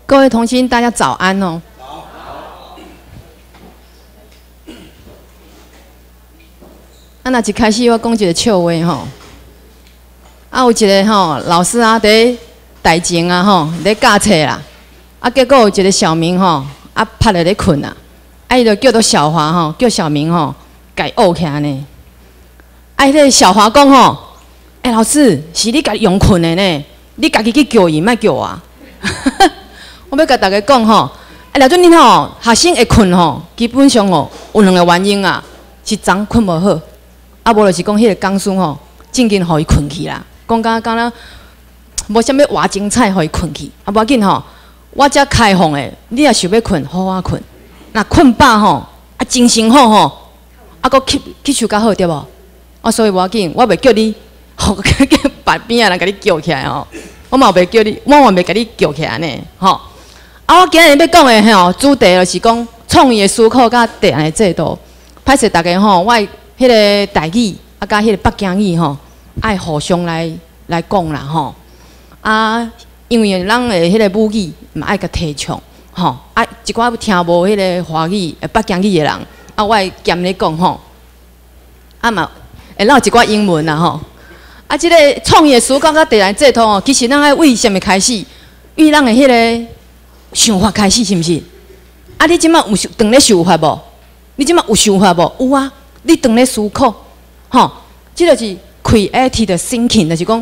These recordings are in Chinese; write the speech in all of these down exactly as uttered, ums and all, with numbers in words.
各位同心，大家早安哦。啊，那一开始我讲一个笑话吼。啊，有一个吼老师啊，伫台前啊吼，咧教册啦。啊，结果有一个小明吼，啊趴咧咧困啊，啊伊就叫做小华吼，叫小明吼，家学起来呢。啊，迄个小华讲吼，哎、欸，老师是你家己用困的呢，你家己去叫伊，莫叫我。我要甲大家讲吼，啊，了准恁吼学生会困吼，基本上吼有两个原因啊，是昨困无好，啊无就是讲迄个讲师吼，正经互伊困去啦，讲甲敢若无啥物话精彩，互伊困去，啊无要紧吼，我遮开放的，你若想要困，好好困，若困饱吼，啊精神好吼，啊搁吸吸收较好对无？啊所以无要紧，我袂叫你吼叫白边啊人甲你叫起来吼，我嘛袂叫你，我嘛袂甲你叫起来呢，吼。啊，我今日要讲的吼主题就是讲创意的思考甲提案的制度。歹势大家吼，我迄个台语啊，甲迄个北京语吼，爱互相来来讲啦吼。啊，因为咱的迄个母语嘛爱甲提倡吼。啊，一寡听无迄个华语、北京语的人，啊，我会兼咧讲吼。啊嘛，会唠一寡英文啦吼。啊，即、这个创意的思考甲提案制度吼，其实咱爱为虾米开始？为咱的迄个想法开始是毋是？啊，你即摆有当咧想法无？你即摆有想法无？有啊，你当咧思考，吼，即就是 creative thinking， 就是讲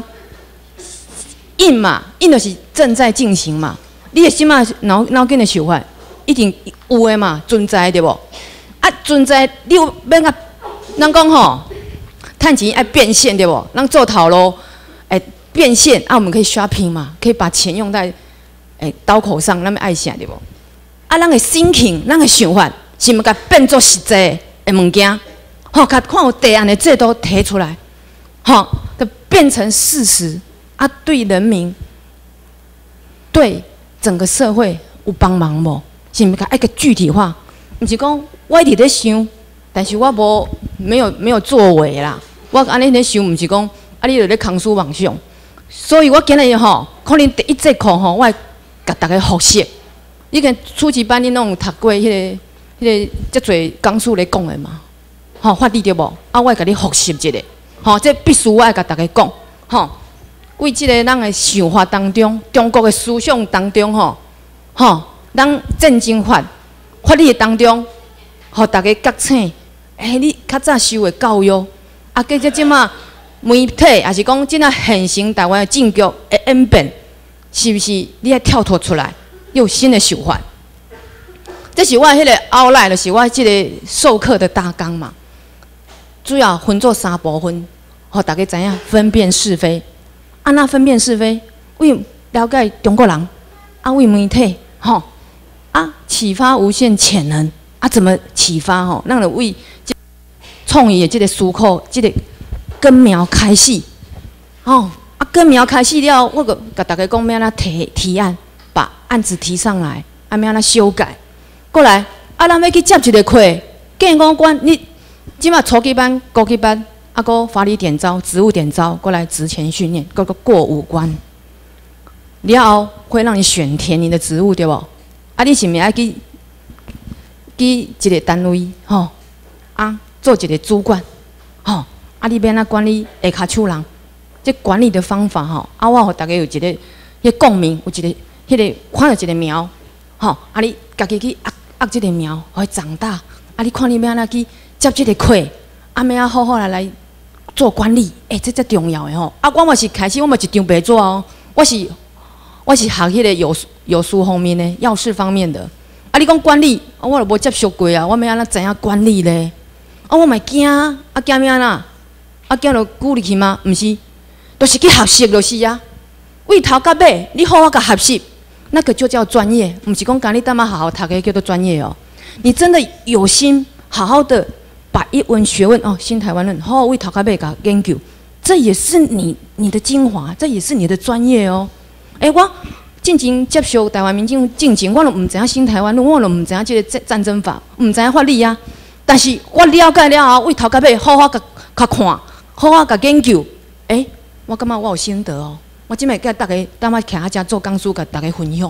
in 嘛 ，in 就是正在进行嘛。你的即摆脑脑筋的想法一定有诶嘛，存在对无？啊，存在你有免甲咱讲吼，趁钱爱变现对无？咱做头路，诶，变现啊，我们可以 shopping 嘛，可以把钱用在。诶，刀口上，咱要爱啥对无？啊，咱个 thinking， 咱个想法，是毋甲变做实际诶物件，吼，甲看有提案的制度提出来，吼，就变成事实。啊，对人民，对整个社会有帮忙无？是毋甲一个具体化？毋是讲我伫咧想，但是我无没有没有作为啦。我安尼咧想，毋是讲啊，你就咧空思妄想。所以我今日吼，可能第一节课吼，我。甲大家复习，你看初级班你拢读过迄、那个、迄、个遮侪讲师咧讲的嘛，吼、哦，法理对无？啊，我会甲你复习一下，吼、哦，这必须我会甲大家讲，吼、哦，为即个咱的想法当中，中国的思想当中，吼，吼，咱战争法法律当中，互大家觉醒，诶、欸，你较早受的教育，啊，加只即马媒体，也是讲即个现行台湾的政局的演变。是不是你要跳脱出来，有新的想法？这是我迄个outline，来就是我即个授课的大纲嘛。主要分做三部分，互大家知影分辨是非。安那分辨是非？为了解中国人，啊为媒体，吼啊启发无限潜能啊怎么启发吼？让人为创意的这个思考，这个根苗开始，吼。啊，根苗开始了，我个甲大家讲，要安怎提提案，把案子提上来，啊，要安怎修改。过来，啊，咱要去接一个课，建工关，你即马初级班、高级班，啊，个法律点招、职务点招，过来职前训练，个个过五关，了后会让你选填你的职务，对不？啊，你是毋是爱去去一个单位，吼，啊，做一个主管，吼，啊，你要安怎管理下骹手人？这管理的方法吼，啊，我互大家有一个迄共鸣，有一个迄个看到一个苗，吼，啊，你家己去压压这个苗，互伊长大，啊，你看你要安怎去接这个课，啊，要啊好好来来做管理，诶、欸，这才重要的吼。啊，我嘛是开始，我嘛一张白纸哦，我是我是学迄个有有书方面的，药事方面的。啊，你讲管理，啊，我就无接触过啊，我要安怎知影管理咧？啊，我嘛惊，啊惊咩啦？啊惊就鼓励去吗？毋是。都是去学习就是啊，为头到尾，你好好甲学习，那个就叫专业，不是讲讲你干嘛好好读个叫做专业哦。你真的有心，好好的把一门学问哦，新台湾人好好为头到尾甲研究，这也是你你的精华，这也是你的专业哦。诶、欸，我进前接受台湾民众进前，我都唔知影新台湾人，我都唔知影这个战争法，唔知影法律啊。但是我了解了后，为头到尾好好甲甲看，好好甲研究，诶、欸。我感觉我有心得哦，我即摆甲大家当我徛喺遮做讲师，甲大家分享，这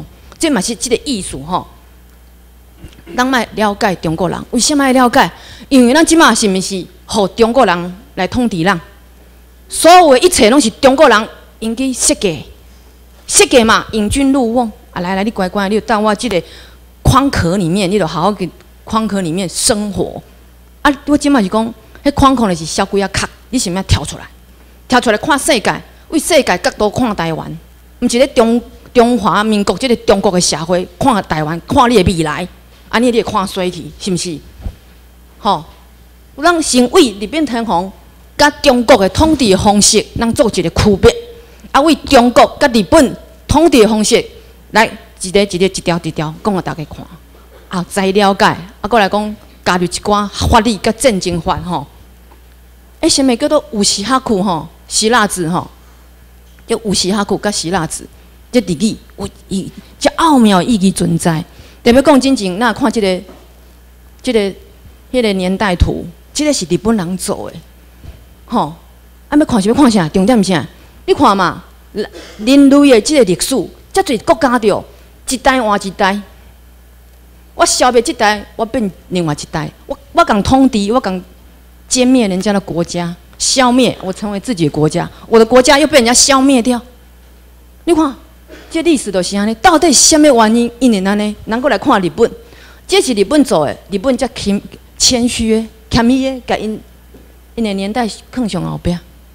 这嘛是这个意思吼。咱莫了解中国人，为什么要了解？因为咱即马是毋是互中国人来统治咱？所有的一切拢是中国人因去设计，设计嘛，引军入瓮啊！来来，你乖乖，你就到我这个框壳里面，你就好好给框壳里面生活。啊，我即马是讲，迄框壳就是小几啊壳，你是毋要跳出来？跳出来看世界，为世界角度看台湾，毋是咧中中华民国这个中国的社会看台湾，看你的未来，安尼你会看衰去，是毋是？吼，有咱先为日本天皇甲中国的统治的方式，咱做一个区别。啊，为中国甲日本统治的方式，来一个一个一条一条讲互大家看，啊，再了解，啊，过来讲加入一寡法律甲战争法吼。诶，什么叫做有时哈库吼？希腊字吼，叫有时哈库甲希腊字，这字义有意，这奥妙意义存在。特别讲真正，那看这个，这个，迄个年代图，这个是日本人做的，吼。啊，要看是要看啥？重点是啥？你看嘛，人类的这个历史，遮侪国家着一代换一代。我消灭这代，我变另外一代。我我讲统治，我讲歼灭人家的国家，消灭我成为自己的国家，我的国家又被人家消灭掉。你看，这历史就是安尼，到底是什么原因？因为安尼，咱过来看日本，这是日本做的，日本才谦谦虚的、谦虚的，甲因因的年代放上后壁。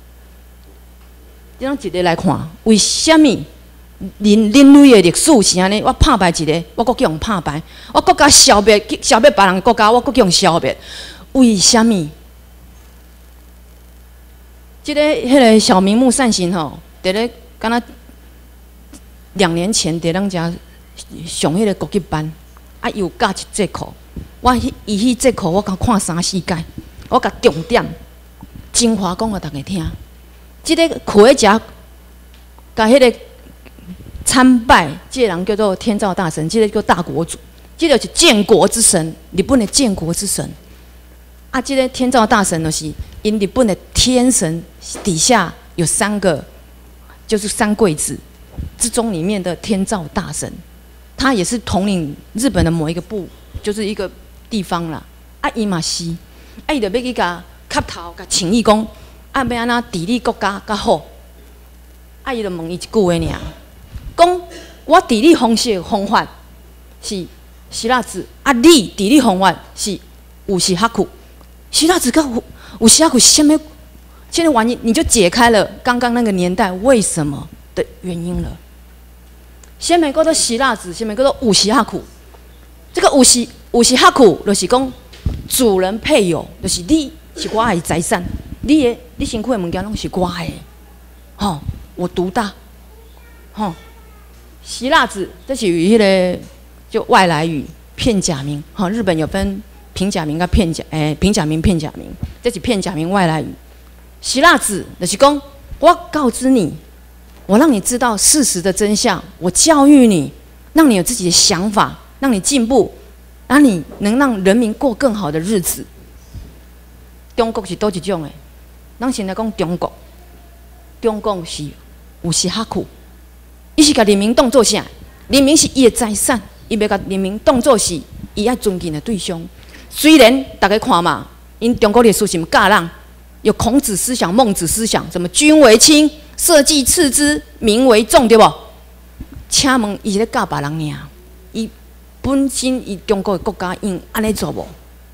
这样一个来看，为什么人人类的历史是安尼？我拍败一个，我搁叫人拍败；我国家消灭消灭别人的国家，我搁叫人消灭。为什么？这个迄个小明木善行吼，伫咧敢若两年前伫咱遮上迄个国际班，啊，有教一节课。我迄伊迄节课我甲看三四届，我甲重点精华讲互大家听。即、这个苦诶家，甲迄个参拜，即、这个人叫做天照大神，即、这个叫大国主，即、这个是建国之神，日本的建国之神。啊，即、这个天照大神就是因日本的天神底下有三个，就是三贵子之中里面的天照大神，他也是统领日本的某一个部，就是一个地方啦。啊，伊嘛是，啊，伊就要去甲磕头，甲请义讲。啊，要安怎治理国家较好？啊，伊就问伊一句话尔，讲我治理方式方法是希腊字，啊，你治理方法是有时哈库。希腊字跟有时哈库什么？现在原因你就解开了刚刚那个年代为什么的原因了。什么叫做希腊字？什么叫做有时哈库？这个有时有时哈库就是讲主人配有，就是你是我的财产。你的你身躯的物件拢是我的，吼，我独大，吼。希腊字这是与迄个就外来语片假名，吼，日本有分平假名跟片假，诶、欸，平假名、片假名，这是片假名外来语。希腊字就是讲，我告知你，我让你知道事实的真相，我教育你，让你有自己的想法，让你进步，让你能让人民过更好的日子。中国是倒一种的？咱现在讲中国，中国是有时哈库，伊是甲人民当作啥？人民是伊的财产，伊要甲人民当作是伊爱尊敬的对象。虽然大家看嘛，因中国历史是毋教人有孔子思想、孟子思想，什么君为轻，社稷次之，民为重，对不？请问伊是咧教别人尔？伊本身伊中国的国家应安尼做无？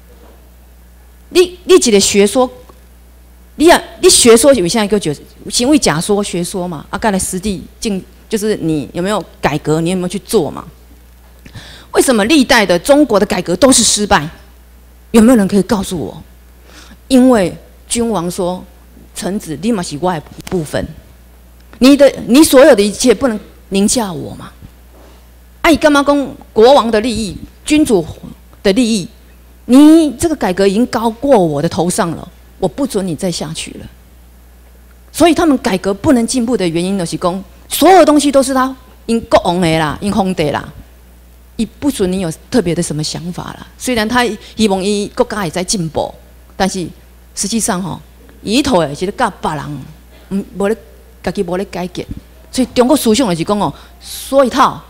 你你一个学说。你啊，你学说有现在叫觉行为假说学说嘛？啊，该来实地进，就是你有没有改革？你有没有去做嘛？为什么历代的中国的改革都是失败？有没有人可以告诉我？因为君王说：“臣子立马是我的一部分，你的你所有的一切不能凌驾我嘛？”哎、啊，干嘛讲国王的利益、君主的利益？你这个改革已经高过我的头上了。我不准你再下去了，所以他们改革不能进步的原因就是讲，所有东西都是他因国王的啦，因皇帝啦，伊不准你有特别的什么想法啦。虽然他希望伊国家也在进步，但是实际上吼，伊头诶是咧教别人，嗯，无咧家己无咧改革，所以中国思想就是讲哦，说一套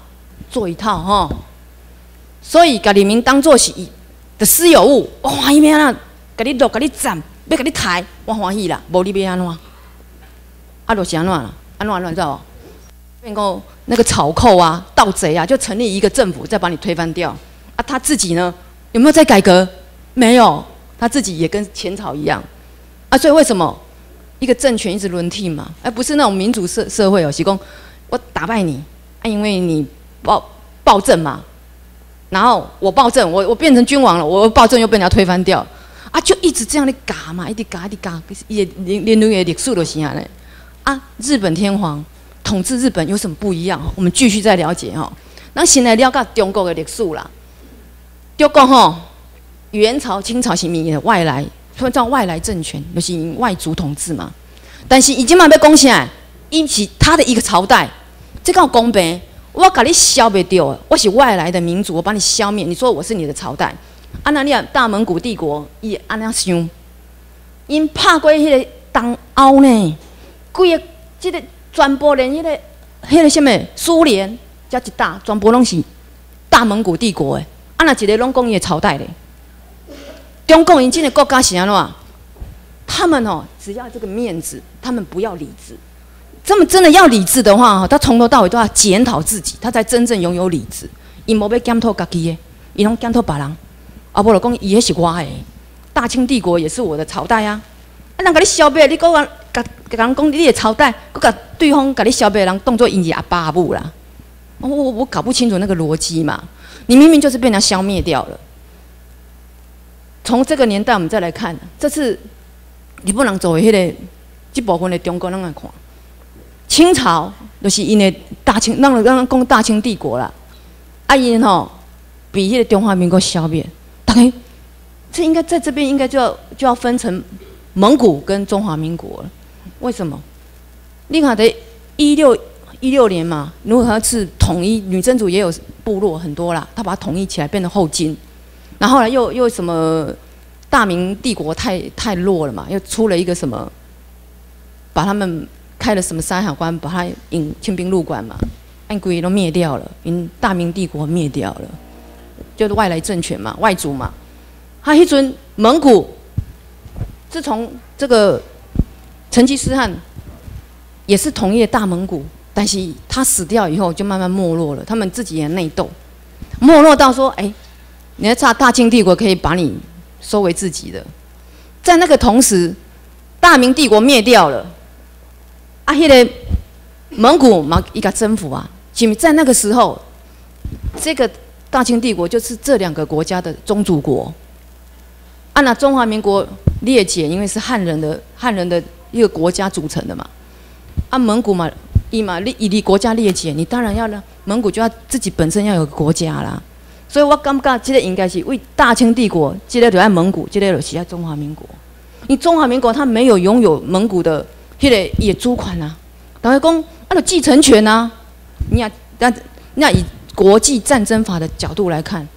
做一套吼。所以，把人民当作是伊的私有物，我欢喜咩啦？甲你录，甲你赞，要甲你抬，我欢喜啦。无你要安怎？啊，就是安怎啦？安怎安怎知道？变讲那个草寇啊、盗贼啊，就成立一个政府，再把你推翻掉。啊，他自己呢，有没有在改革？没有，他自己也跟前朝一样。啊，所以为什么一个政权一直轮替嘛？而不是那种民主社社会哦，是讲我打败你，啊，因为你暴暴政嘛。然后我暴政，我我变成君王了，我暴政又被人家推翻掉，啊，就一直这样的嘎嘛，一直嘎一直嘎，也连连连历史都是啊嘞。啊，日本天皇统治日本有什么不一样？我们继续再了解哈。那现在了解中国的历史啦，中国吼，元朝、清朝是民的外来，说叫外来政权，就是外族统治嘛。但是已经嘛要讲啥？因是他的一个朝代，这个公平。我把你消灭掉，我是外来的民族，我把你消灭。你说我是你的朝代，啊那你啊大蒙古帝国伊安那想，因拍过迄个东欧呢，规个即个全部连迄、那个迄、那个什么苏联，加一大全部拢是大蒙古帝国的，啊那一个拢讲伊的朝代咧。中共因这个国家是安怎？他们哦，只要这个面子，他们不要理智。他们真的要理智的话，他从头到尾都要检讨自己，他才真正拥有理智。伊无要检讨家己的，伊拢检讨别人。啊，无就讲伊迄是我的，大清帝国也是我的朝代啊。啊，人甲你消灭，你讲甲甲人讲你的朝代，佮甲对方甲你消灭的人当作因是阿爸阿母啦。我我我搞不清楚那个逻辑嘛。你明明就是被人家消灭掉了。从这个年代我们再来看，这次日本人做的迄个这部分的中国人来看。清朝就是因的大清，让让讲大清帝国啦，啊因吼比迄个中华民国消灭，大概这应该在这边应该就要就要分成蒙古跟中华民国了。为什么？你看的一六一六年嘛，如果他是统一，女真族也有部落很多啦，他把它统一起来变成后金，然后后来又又什么大明帝国太太弱了嘛，又出了一个什么，把他们。开了什么山海关，把他引清兵入关嘛，按规都灭掉了，因大明帝国灭掉了，就是外来政权嘛，外族嘛。他迄阵蒙古，自从这个成吉思汗也是统一了大蒙古，但是他死掉以后就慢慢没落了，他们自己也内斗，没落到说，哎、欸，你的大大清帝国可以把你收为自己的。在那个同时，大明帝国灭掉了。啊，迄、那个蒙古嘛，伊甲征服啊，是在那个时候，这个大清帝国就是这两个国家的宗主国。啊，那中华民国裂解，因为是汉人的汉人的一个国家组成的嘛。啊，蒙古嘛，伊嘛，你以你国家裂解，你当然要呢，蒙古就要自己本身要有个国家啦。所以我感觉这个应该是为大清帝国，这个就在蒙古，这个就是在中华民国。因为中华民国它没有拥有蒙古的。迄个也主权啊，等于讲啊，就继承权啊。你啊，那那以国际战争法的角度来看，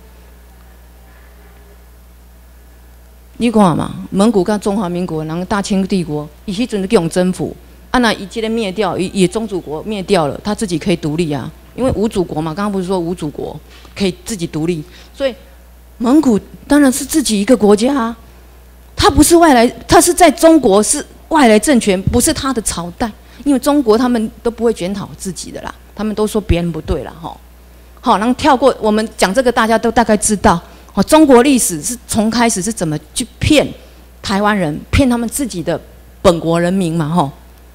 你看嘛，蒙古跟中华民国，然后大清帝国，以迄阵就用征服，啊那以这个灭掉，以以宗主国灭掉了，他自己可以独立啊，因为无主国嘛，刚刚不是说无主国可以自己独立，所以蒙古当然是自己一个国家啊，他不是外来，他是在中国是。外来政权不是他的朝代，因为中国他们都不会检讨自己的啦，他们都说别人不对啦，吼，好，然后跳过我们讲这个，大家都大概知道，哦，中国历史是从开始是怎么去骗台湾人，骗他们自己的本国人民嘛，吼。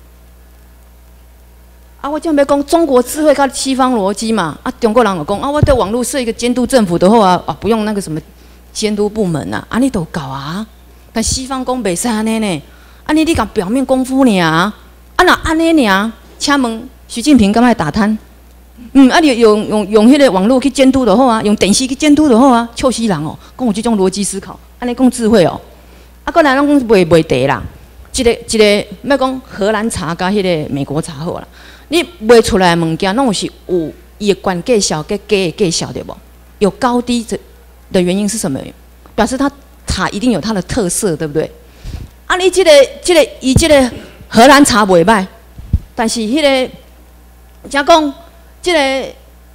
啊，我这样要讲中国智慧跟西方逻辑嘛，啊，中国人有讲啊，我在网络设一个监督政府的话啊，不用那个什么监督部门啊，啊，你都搞啊，但西方讲袂使安尼呢。安尼你讲表面功夫尔，啊那安尼尔，请问习近平敢会打贪？嗯，啊你用用用迄个网络去监督就好啊，用电视去监督就好啊，笑死人哦！讲有这种逻辑思考，安尼讲智慧哦。啊，个人拢讲卖卖茶啦，一个一个要讲荷兰茶甲迄个美国茶好啦，你卖出来的物件拢是有伊的管介绍跟价的介绍对不？有高低的的原因是什么？表示它茶一定有它的特色，对不对？啊，你这个、这个、伊这个荷兰茶袂歹，但是迄、那个，假讲，这个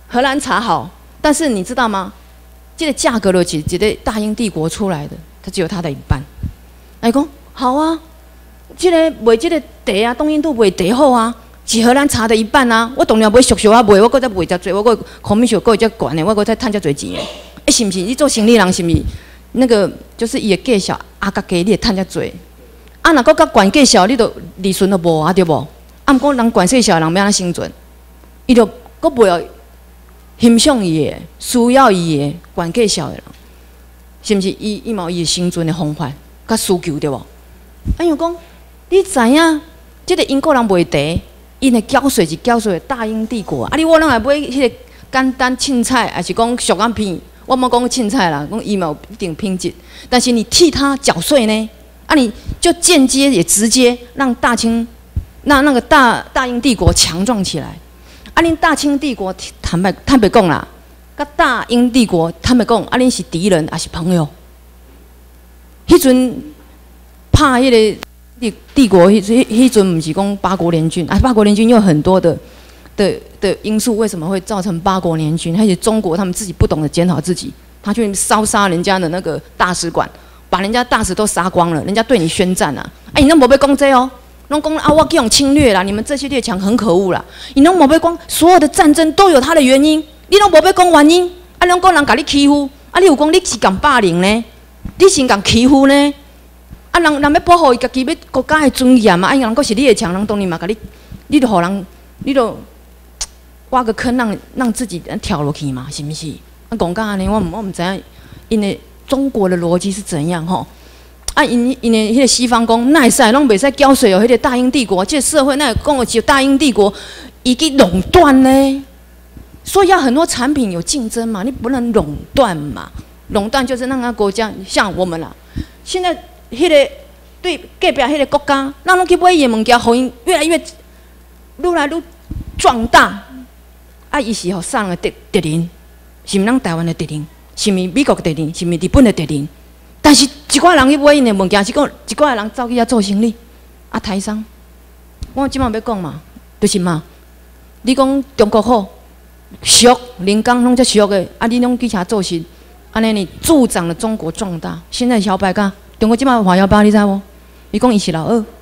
荷兰茶好，但是你知道吗？这个价格就是一个大英帝国出来的，它只有它的一半。哎，讲好啊，这个卖这个茶啊，东印度卖茶好啊，是荷兰茶的一半啊。我当然买俗俗啊卖，我搁再卖遮济，我搁口面数搁会遮悬的，我搁再趁遮济钱的。哎，是不是？你做生意人是不是？那个就是伊会介绍啊，甲加你会趁遮济。啊，若搁甲悬介绍，你都利润都无啊，对无？啊，毋过人悬介绍的人要安怎生存？伊就搁袂晓欣赏伊的、需要伊的悬介绍的人，是毋是？伊伊嘛有伊生存的方法甲需求，对无？哎呦讲，你知影，即个英国人卖茶，因的缴税是缴税大英帝国。啊，你我拢来买迄个简单凊彩，还是讲俗眼片？我莫讲凊彩啦，讲伊嘛有一定品质，但是你替他缴税呢？啊，你就间接也直接让大清，那那个大大英帝国强壮起来。啊，恁大清帝国坦白坦白讲啦，甲大英帝国坦白讲，啊，恁是敌人还是朋友？迄阵拍迄个帝帝国，迄迄迄阵毋是讲八国联军啊，八国联军有很多的的的因素，为什么会造成八国联军？而且中国他们自己不懂得检讨自己，他去烧杀人家的那个大使馆。把人家大使都杀光了，人家对你宣战啊！哎，你拢无要讲这哦，拢讲啊，我去用侵略啦，你们这些列强很可恶啦。你拢无要讲，所有的战争都有它的原因，你拢无要讲原因，啊，拢讲人甲你欺负，啊，你有讲你是敢霸凌呢？你是敢欺负呢？啊，人人要保护伊家己要国家的尊严嘛，啊，人佫是你的强，人当然嘛，甲你，你著互人，你著挖个坑让让自己跳落去嘛，是毋是？啊，讲到安尼，我唔我唔知影，因为。中国的逻辑是怎样吼？啊，因因为迄个西方讲，那会使拢袂使缴税哦。迄个大英帝国，这个社会那讲的只大英帝国，伊去垄断呢？所以要很多产品有竞争嘛，你不能垄断嘛。垄断就是让个国家像我们啦，现在迄个对隔壁迄个国家，咱拢去买伊的物件，互因越来越愈来愈壮大。啊，伊是互上的敌敌人，是毋咱台湾的敌人。是咪美国的敌人，是咪日本的敌人？但是一寡人去买因的物件，是讲一寡人走去遐做生意，啊台商。我即马要讲嘛，就是嘛，你讲中国好，俗，人工拢遮俗的，啊你拢去遐做事，安尼你助长了中国壮大。现在小白讲，中国即马华幺八，你知无？伊讲伊是老二，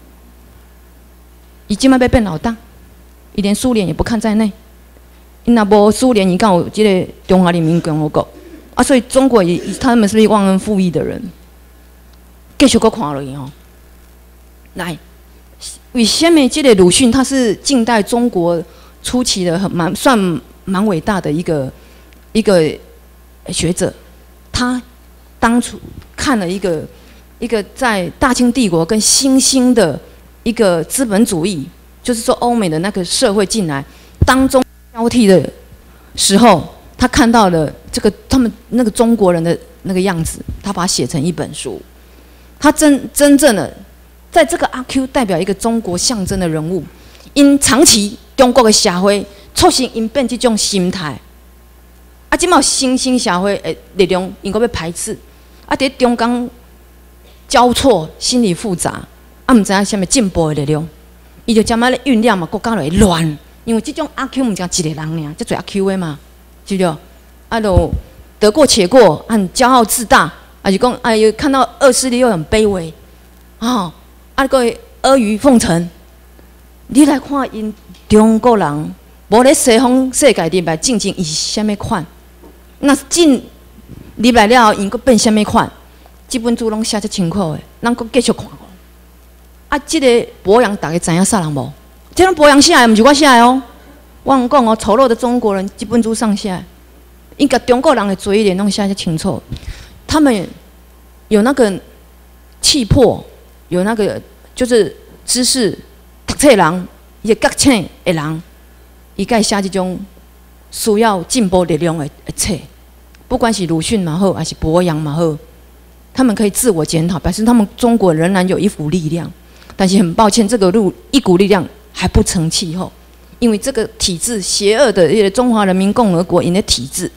伊即马要变老大，伊连苏联也不看在内。伊若无苏联，伊敢有即个中华人民共和国？啊，所以中国也他们是不是忘恩负义的人？继续搁看落去吼，来，为什么这个鲁迅他是近代中国初期的很蛮算蛮伟大的一个一个学者？他当初看了一个一个在大清帝国跟新兴的一个资本主义，就是说欧美的那个社会进来当中交替的时候。他看到了这个他们那个中国人的那个样子，他把它写成一本书。他真真正的在这个阿 Q 代表一个中国象征的人物，因长期中国的社会促成因变这种心态。啊，即马新兴社会的力量因个要排斥，啊，伫中间交错，心理复杂，啊，唔知影什么进步的力量，伊就慢慢咧酝酿嘛，国家就会乱。因为这种阿 Q 唔只一个人尔，这做阿 Q 的嘛。是不是？啊，都得过且过，很骄傲自大，啊，就讲哎呦，看到恶势力又很卑微，啊，啊个阿谀奉承。你来看因中国人，无咧西方世界入来进前，伊是虾米款？那进入来了后，因佫变虾米款？这本书拢写得清楚的，咱佫继续看。啊，这个博洋大家知影啥人无？这种博洋写的，毋是我写的哦。我讲哦，丑陋的中国人，这本书上下，应该中国人的嘴脸弄下就清楚。他们有那个气魄，有那个就是知识、读册人，也觉醒的人，伊该写这种需要进步力量的册。不管是鲁迅嘛好，还是博洋嘛好，他们可以自我检讨，表示他们中国仍然有一股力量。但是很抱歉，这个路一股力量还不成气候。因为这个体制邪恶的中华人民共和国，因的体制，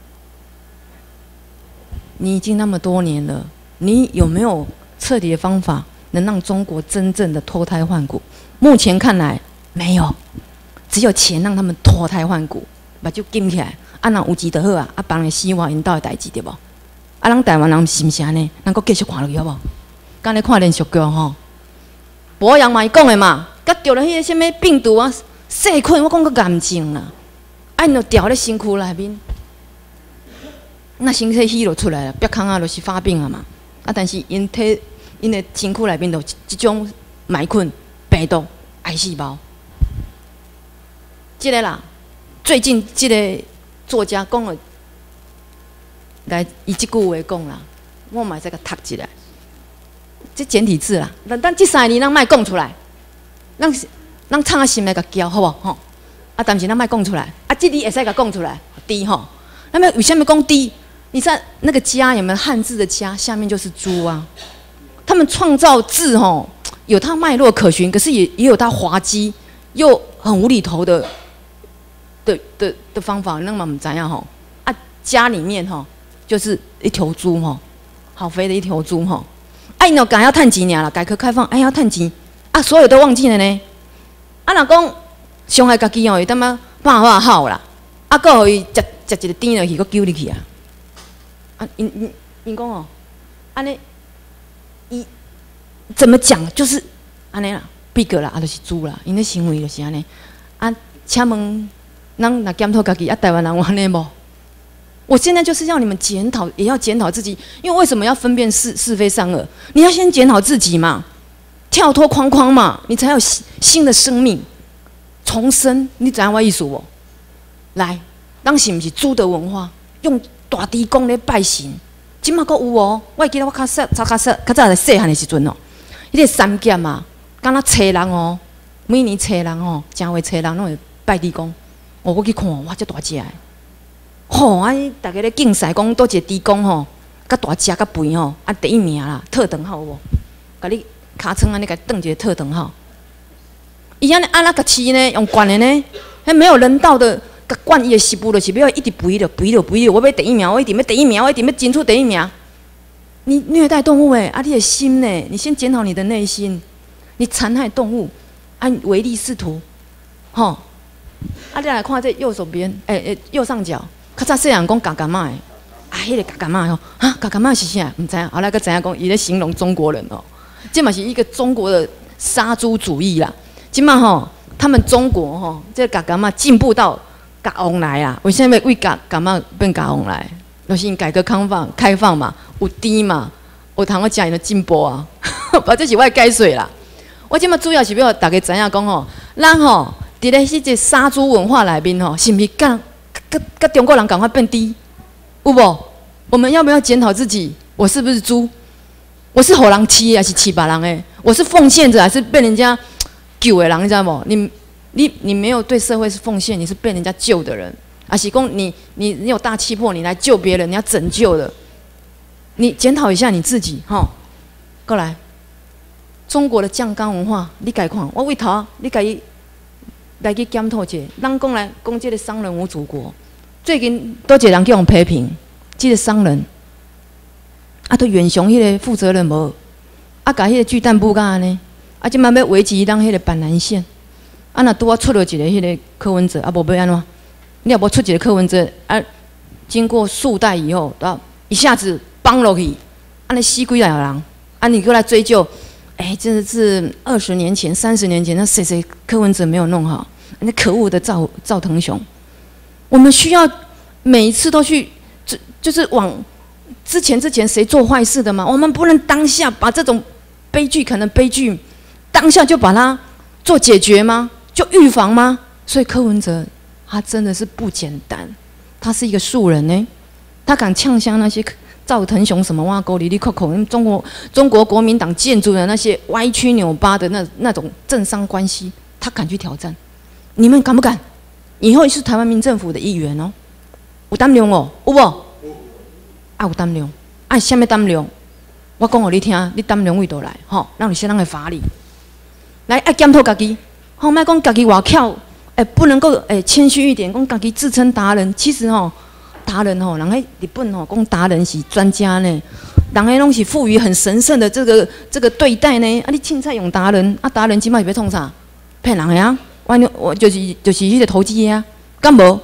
你已经那么多年了，你有没有彻底的方法能让中国真正的脱胎换骨？目前看来没有，只有钱让他们脱胎换骨。 目睭紧起来，啊，人有钱就好啊，啊，别人死活因兜的代志对无？啊，咱台湾人是毋是安尼？咱阁继续看落去好无？刚才看连续剧吼，博洋嘛伊讲的嘛，甲着了迄个什么病毒啊、细菌，我讲个癌症啦，啊，因就掉咧身躯内面，那身体虚就出来了，鼻孔啊就是发病啊嘛，啊，但是因体因的身躯内面就即种霾菌、病毒、癌细胞。即个啦，最近即个作家讲了，来伊即句话讲啦，我嘛再甲读一下。这简体字啦，咱咱即三年咱莫讲出来，咱咱藏在心内甲交好无吼？啊，但是咱莫讲出来，啊，即字会使甲讲出来，低吼。那么为什么讲低？你在那个家有没有汉字的家？下面就是猪啊。他们创造字吼，有它脉络可循，可是也也有它滑稽又很无厘头的的的的方法。那么我们怎样吼？啊，家里面吼就是一头猪吼，好肥的一头猪吼。啊，因就讲要趁钱尔啦，改革开放，哎要趁钱，啊，所有都忘记了呢。啊，若讲伤害家己哦，伊他妈办法好啦，啊，搁互伊食食一个甜落去，搁揪入去啊。啊，因因因讲哦，安尼，伊怎么讲就是安尼啦，逼格啦，啊，就是猪啦，因的行为就是安尼。啊，请问，咱若检讨家己，啊，台湾人有安尼无？我现在就是要你们检讨，也要检讨自己，因为为什么要分辨是是非善恶？你要先检讨自己嘛，跳脱框框嘛，你才有新的生命重生。你知影我意思无？来，咱是毋是猪的文化？用大地公咧拜神，即马阁有哦。我会记得我较细、较较细、较早在细汉的时阵哦，迄个三剑啊，敢若初人哦，每年初人哦，正月初人拢会拜地公。哦，我去看，哇，遮大只的。吼、哦！啊，大家咧竞赛讲倒一个地公吼，甲大只甲肥吼，啊第一名啦，特等号有无？甲你尻川安尼甲登一个特等号。伊安尼安那甲饲呢，用灌的呢，迄没有人道的，甲灌伊的食物就是要一直肥着肥着肥着，我要第一名，我一定要第一名，我一定要争出第一名。你虐待动物诶，啊你的心呢？你先检讨你的内心，你残害动物，啊唯利是图，吼、哦！啊，你来看这右手边，诶、欸、诶、欸，右上角。较早细人讲嘎嘎妈的，啊，迄、那个嘎嘎妈吼，啊，嘎嘎妈是啥？唔知影，后来个知影讲，伊咧形容中国人哦，这嘛是一个中国的杀猪主义啦。今嘛吼，他们中国吼，这嘎嘎妈进步到嘎翁来啊，为什么为嘎嘎妈变嘎翁来？就是因改革开放开放嘛，有甜嘛，有通我食因的进步啊，把这是我的解说啦。我今嘛主要是要大家知影讲吼，咱吼伫咧迄个杀猪文化内面吼，是毋是干？跟跟中国人赶快变低，有无？我们要不要检讨自己？我是不是猪？我是好人欺还是欺别人诶？我是奉献者还是被人家救的人？你知道不？你你你没有对社会是奉献，你是被人家救的人。啊，是讲你你你有大气魄，你来救别人，你要拯救的。你检讨一下你自己，哈。过来，中国的酱缸文化，你改看，我为头，你改来去检讨一下。咱讲来讲，这个商人无祖国。最近多一个人叫我批评，这个商人，啊，都远雄迄个负责人无，啊，甲迄个巨蛋不干安尼，啊，即摆要维持咱迄个板南线，啊，若拄啊出了一个迄个柯文哲，啊，无要安怎？你若无出一个柯文哲，啊，经过数代以后，啊，一下子崩落去，安尼死几来人，啊，你过来追究。哎，真的是二十年前、三十年前，那谁谁柯文哲没有弄好？那可恶的赵赵腾雄，我们需要每一次都去，就就是往之前之前谁做坏事的吗？我们不能当下把这种悲剧，可能悲剧当下就把它做解决吗？就预防吗？所以柯文哲他真的是不简单，他是一个素人呢，他敢呛香那些。赵腾雄什么挖沟里里扣扣，中国中国国民党建筑的那些歪曲扭巴的那那种政商关系，他敢去挑战？你们敢不敢？以后是台湾民政府的一员哦，有胆量哦，有无？啊有胆量，啊什么胆量？我讲给你听，你胆量为倒来？吼、哦，让你先让会罚你。来，爱检讨家己，吼、哦，莫讲家己外巧，哎，不能够哎谦虚一点，讲家己自称达人，其实吼。达人吼，人喺日本吼讲达人是专家呢，人喺拢是赋予很神圣的这个这个对待呢。啊，你凊彩用达人，啊达人即摆是要创啥？骗人呀！我我就是就是迄个投机啊，敢无？啊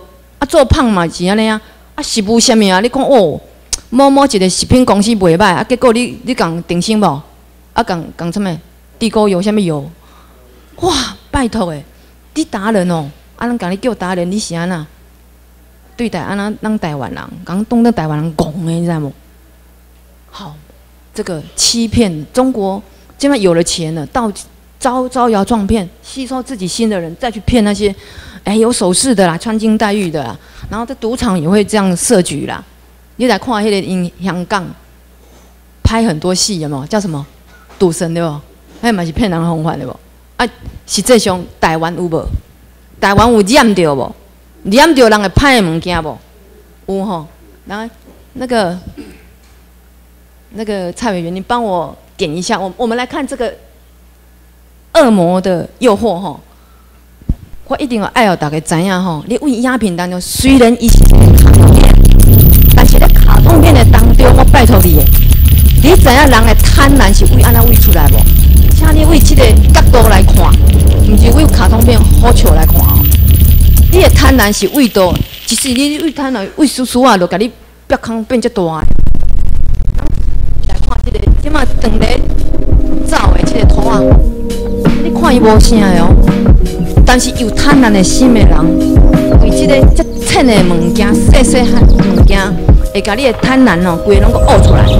啊，做胖嘛是安尼啊，啊食物啥物啊？你讲哦，某某一个食品公司袂歹，啊，结果你你讲定性无？啊，讲讲什么？地沟油啥物油？哇，拜托诶，你达人哦，啊，人讲你叫达人，你是安那？对待安那咱台湾人，讲当咱台湾人戆诶，你知无？好，这个欺骗中国，现在有了钱了，到招招摇撞骗，吸收自己新的人，再去骗那些，哎，有首饰的啦，穿金戴玉的啦，然后在赌场也会这样设局啦。你来看迄个in香港拍很多戏，有没有？叫什么？赌神对不？迄嘛是骗人的方法对不？啊，实际上台湾有无？台湾有染到无？染到人会歹的物件无？有吼。然后那个那个蔡委员，你帮我点一下。我我们来看这个恶魔的诱惑吼。我一定要爱要大家知影吼，你为鸦片当中虽然伊是卡通片，但是咧卡通片的当中，我拜托你的，你知影人的贪婪是为安怎为出来无？请你为这个角度来看，唔是为卡通片好笑来看哦。你的贪婪是为到，其实你为贪婪为叔叔啊，就甲你鼻孔变遮大的。来看这个，即马长咧走的这个图啊，你看伊无啥的哦，但是有贪婪的心的人，为这个遮浅的物件、细细汉物件，会甲你的贪婪哦，规个拢个挖出来。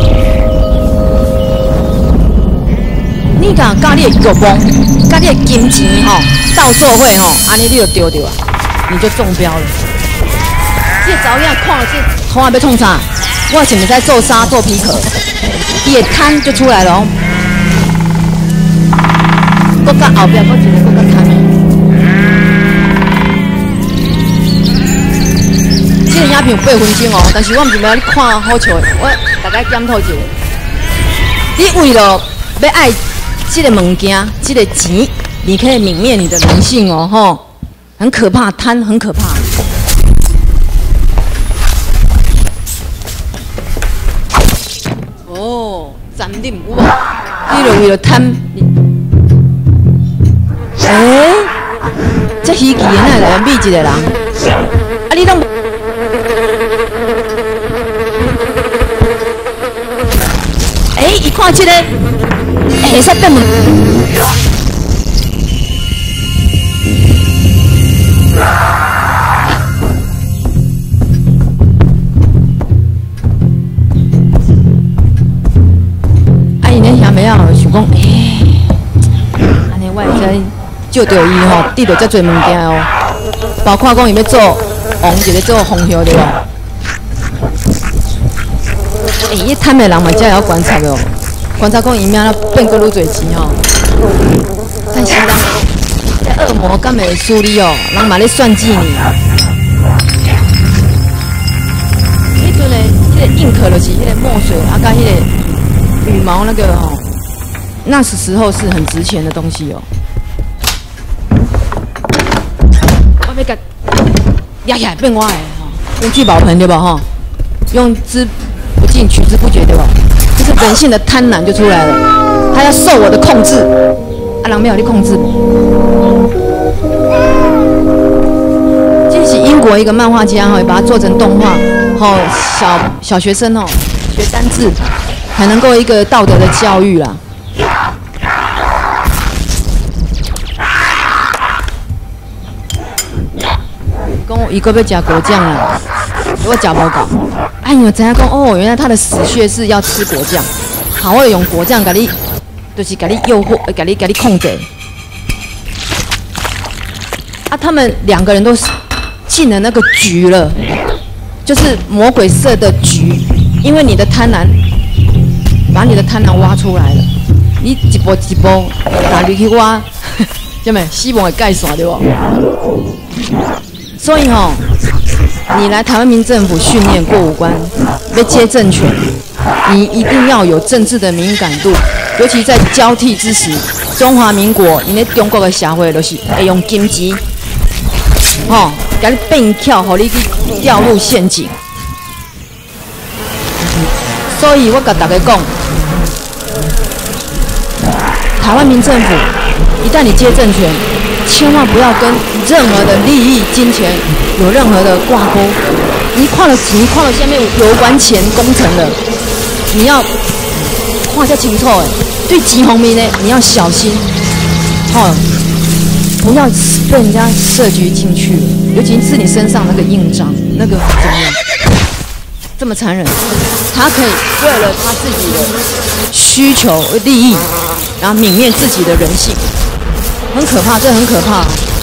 你甲甲你的欲望、甲你的金钱吼，到做伙吼，安尼你就丢掉啊，你就中标了。这早样看了这头还要创啥？我是毋在做沙做皮壳，伊的贪就出来了哦。搁甲后壁搁一个搁较贪的。这个鸦片有八分钟哦，但是我毋是要你看好笑的，我大概检讨一下。你为了要爱这个物件、这个钱，你可以泯灭你的人性哦，吼，很可怕，贪很可怕。哦，斩定有无？你就为了贪，哎、欸，这稀奇的哪来秘一个人？啊，你拢，哎、欸，一看这个，会使变问。想讲，诶、欸，安尼我会使借着伊吼，得到遮侪物件哦，包括讲伊要做王，就咧做风向对无？诶、欸，伊贪的人嘛，才会晓观察哦，观察讲伊命了变过愈侪钱吼。但是人，这恶魔敢会输你哦，人嘛咧算计你。迄阵诶，迄个硬壳就是迄个墨水，啊，甲迄个羽毛那个吼。那时时候是很值钱的东西哦。我要甲压起来变我的哈，用聚宝盆对吧哈？用之不尽取之不绝对吧？就是人性的贪婪就出来了，他要受我的控制，啊，人没有你控制。这是英国一个漫画家哈，把它做成动画，吼小小学生哦学单字，才能够一个道德的教育啦。讲伊个要食果酱啦，我食无够。哎，你知影讲哦，原来他的死穴是要吃果酱。好，我用果酱甲你，就是甲你诱惑，甲你甲你控制。啊，他们两个人都进了那个局了，就是魔鬼设的局，因为你的贪婪，把你的贪婪挖出来了，你一步一步打入去挖，知没？死亡的界线对不？所以吼，你来台湾民政府训练过五关，要接政权，你一定要有政治的敏感度，尤其在交替之时，中华民国，因为中国的社会就是会用金钱，吼，给你变巧，互你去掉入陷阱。所以我甲大家讲，台湾民政府一旦你接政权， 千万不要跟任何的利益、金钱有任何的挂钩。你看了，你看了下面有关钱工程的，你要看得清楚哎。对钱方面呢，你要小心，哦，不要被人家设局进去，尤其是你身上那个印章，那个怎么样？这么残忍，他可以为了他自己的需求、利益，然后泯灭自己的人性，很可怕，这很可怕。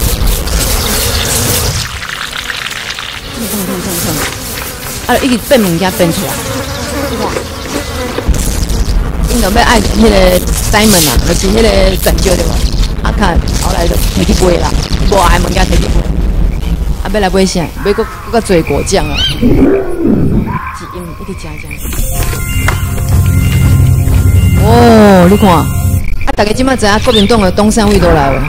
痛痛痛痛痛！啊，一直变物件变出来，你看，因就要爱迄个 diamond 啊，就是迄个拯救对吧？啊，看后来就摕去卖啦，无爱物件摕去卖，啊，要来买啥？买个个水果酱啊！一音一直加加。哦，你看，啊，大家即摆知影国民党的东山位都来了。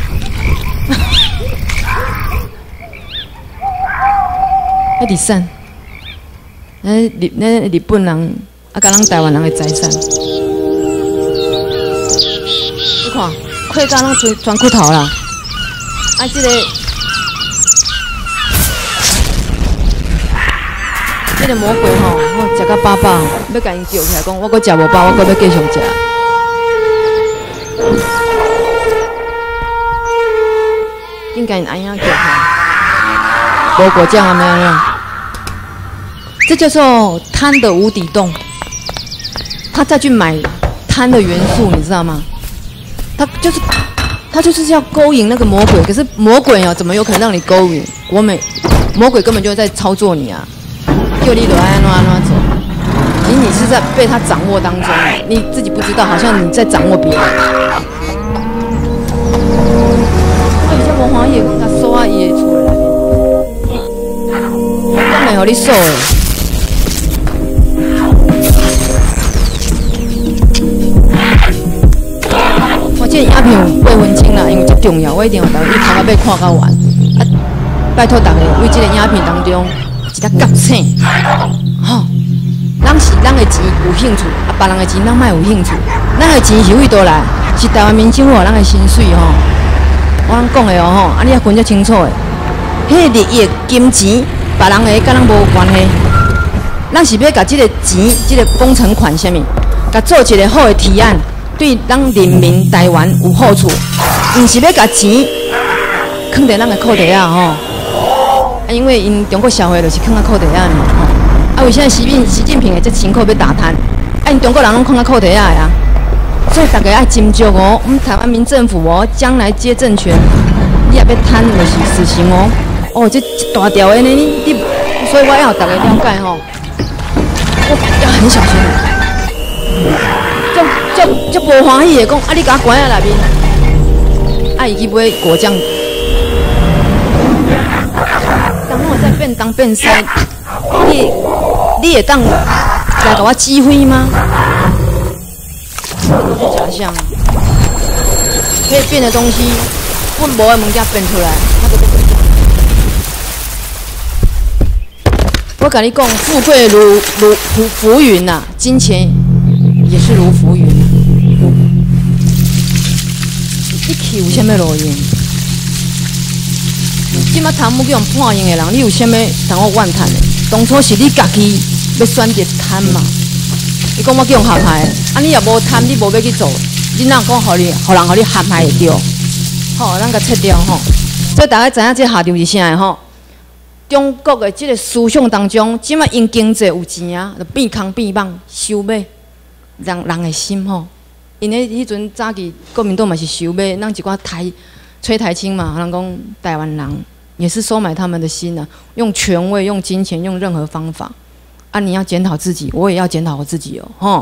迄日产，那日那日本人啊，甲咱台湾人的财产，你看，亏甲咱全全骨头啦。啊，这个。这个魔鬼吼，我食到饱饱，要甲因叫起来讲，我阁食无饱，我阁要继续食。应该安样叫他，无果酱啊，没有样。这叫做贪的无底洞。他再去买贪的元素，你知道吗？他就是他就是要勾引那个魔鬼，可是魔鬼哦，怎么有可能让你勾引？我美魔鬼根本就在操作你啊！就你都爱安怎安怎走，你你是在被他掌握当中，你自己不知道，好像你在掌握别人。我以前无欢喜，讲甲锁啊伊的厝内面，我袂互你锁的。我这影片有八分钟啦，因为足重要，我一定要大家一头到尾看到完。啊，拜托大家为这个影片当中。一只觉醒，吼！咱是咱的钱有兴趣，啊，别人的钱咱莫有兴趣。咱的钱是为倒来？是台湾民政府咱的薪水吼。我通讲的哦吼，啊，你要分得清楚的。迄个利益金钱，别人的甲咱无关系。咱是要甲这个钱、这个工程款啥物，甲做一个好的提案，对咱人民台湾有好处。毋是要甲钱放在咱的口袋啊吼。啊，因为因中国社会就是放在口袋啊嘛，吼。啊，为啥习近习近平的这情况要打贪？啊，因中国人拢放在口袋啊呀。所以大家要斟酌哦，我们台湾民政府哦，将来接政权，你也要贪就是死刑哦。哦，这一大条的呢，你你，所以我要大家了解吼，我要很小心。就就就无欢喜的讲，啊，你甲我关在内面，啊，伊去买果酱。当我在便当变西，你你会当来给我机会吗？是假象，可以变的东西，我无的物件变出来，那个都不一样。我跟你讲，富贵如如浮浮云呐、啊，金钱也是如浮云、啊。你去有啥物路用？即马贪污去用判刑的人，你有啥物同我怨叹的？当初是你家己要选择贪嘛？你讲我去用陷害的，啊你也无贪，你无要去做，你哪讲互你，互人互你陷害会着？吼，咱甲切掉吼。所以大家知影这下场是啥的吼？中国的这个思想当中，即马因经济有钱啊，就变空变莽收买人人的心吼。因为迄阵早期国民党嘛是收买，咱一寡台崔台青嘛，人讲台湾人。也是收买他们的心啊，用权位、用金钱、用任何方法啊！你要检讨自己，我也要检讨我自己哦，吼！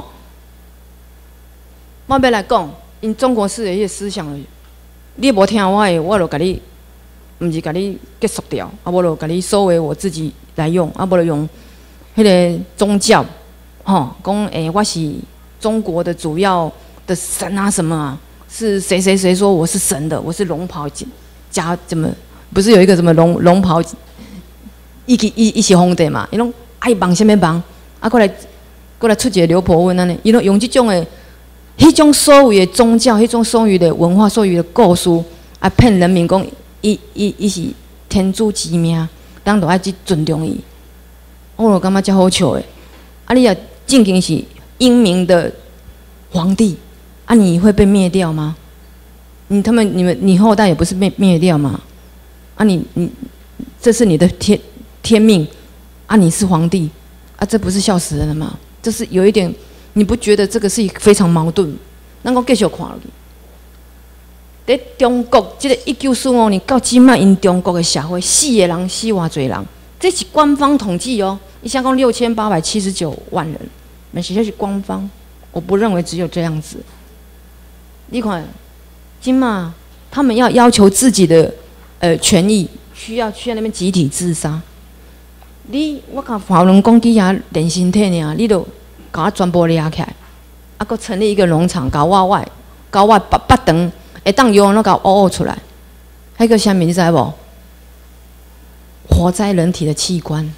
我要来讲，因中国式的迄个思想，你无听我的，我就甲你，毋是甲你结束掉，啊，我就甲你收为我自己来用，啊，无就用迄个宗教，吼，讲诶，我是中国的主要的神啊，什么啊？是谁谁谁说我是神的？我是龙袍加怎么？不是有一个什么龙龙袍，一起一一起皇帝嘛？伊拢爱帮什么帮？啊，过来过来出一个刘伯温安尼，伊拢用这种的，迄种所谓的宗教，迄种所谓的文化，所谓的故事， 啊骗人民讲伊伊伊是天主之命，咱都爱去尊重伊。我就感觉真好笑诶！啊，你也正经是英明的皇帝，啊，你会被灭掉吗？你他们你们你后代也不是灭灭掉吗？啊你，你你这是你的天天命啊！你是皇帝啊，这不是笑死人了吗？这是有一点，你不觉得这个是非常矛盾？咱我继续看落去。在中国，这个一九四五年到即卖，因中国的社会死的人死偌侪人，这是官方统计哦。一下共六千八百七十九万人，但是这是官方，我不认为只有这样子。你看，今嘛他们要要求自己的呃权益，需要去那边集体自杀。你我甲法轮功底下练身体呢，你都甲我全部抓起来，啊，搁成立一个农场，搞我外，搞我八八长，会当游泳都搞挖出来。还个啥物你知无？活摘人体的器官。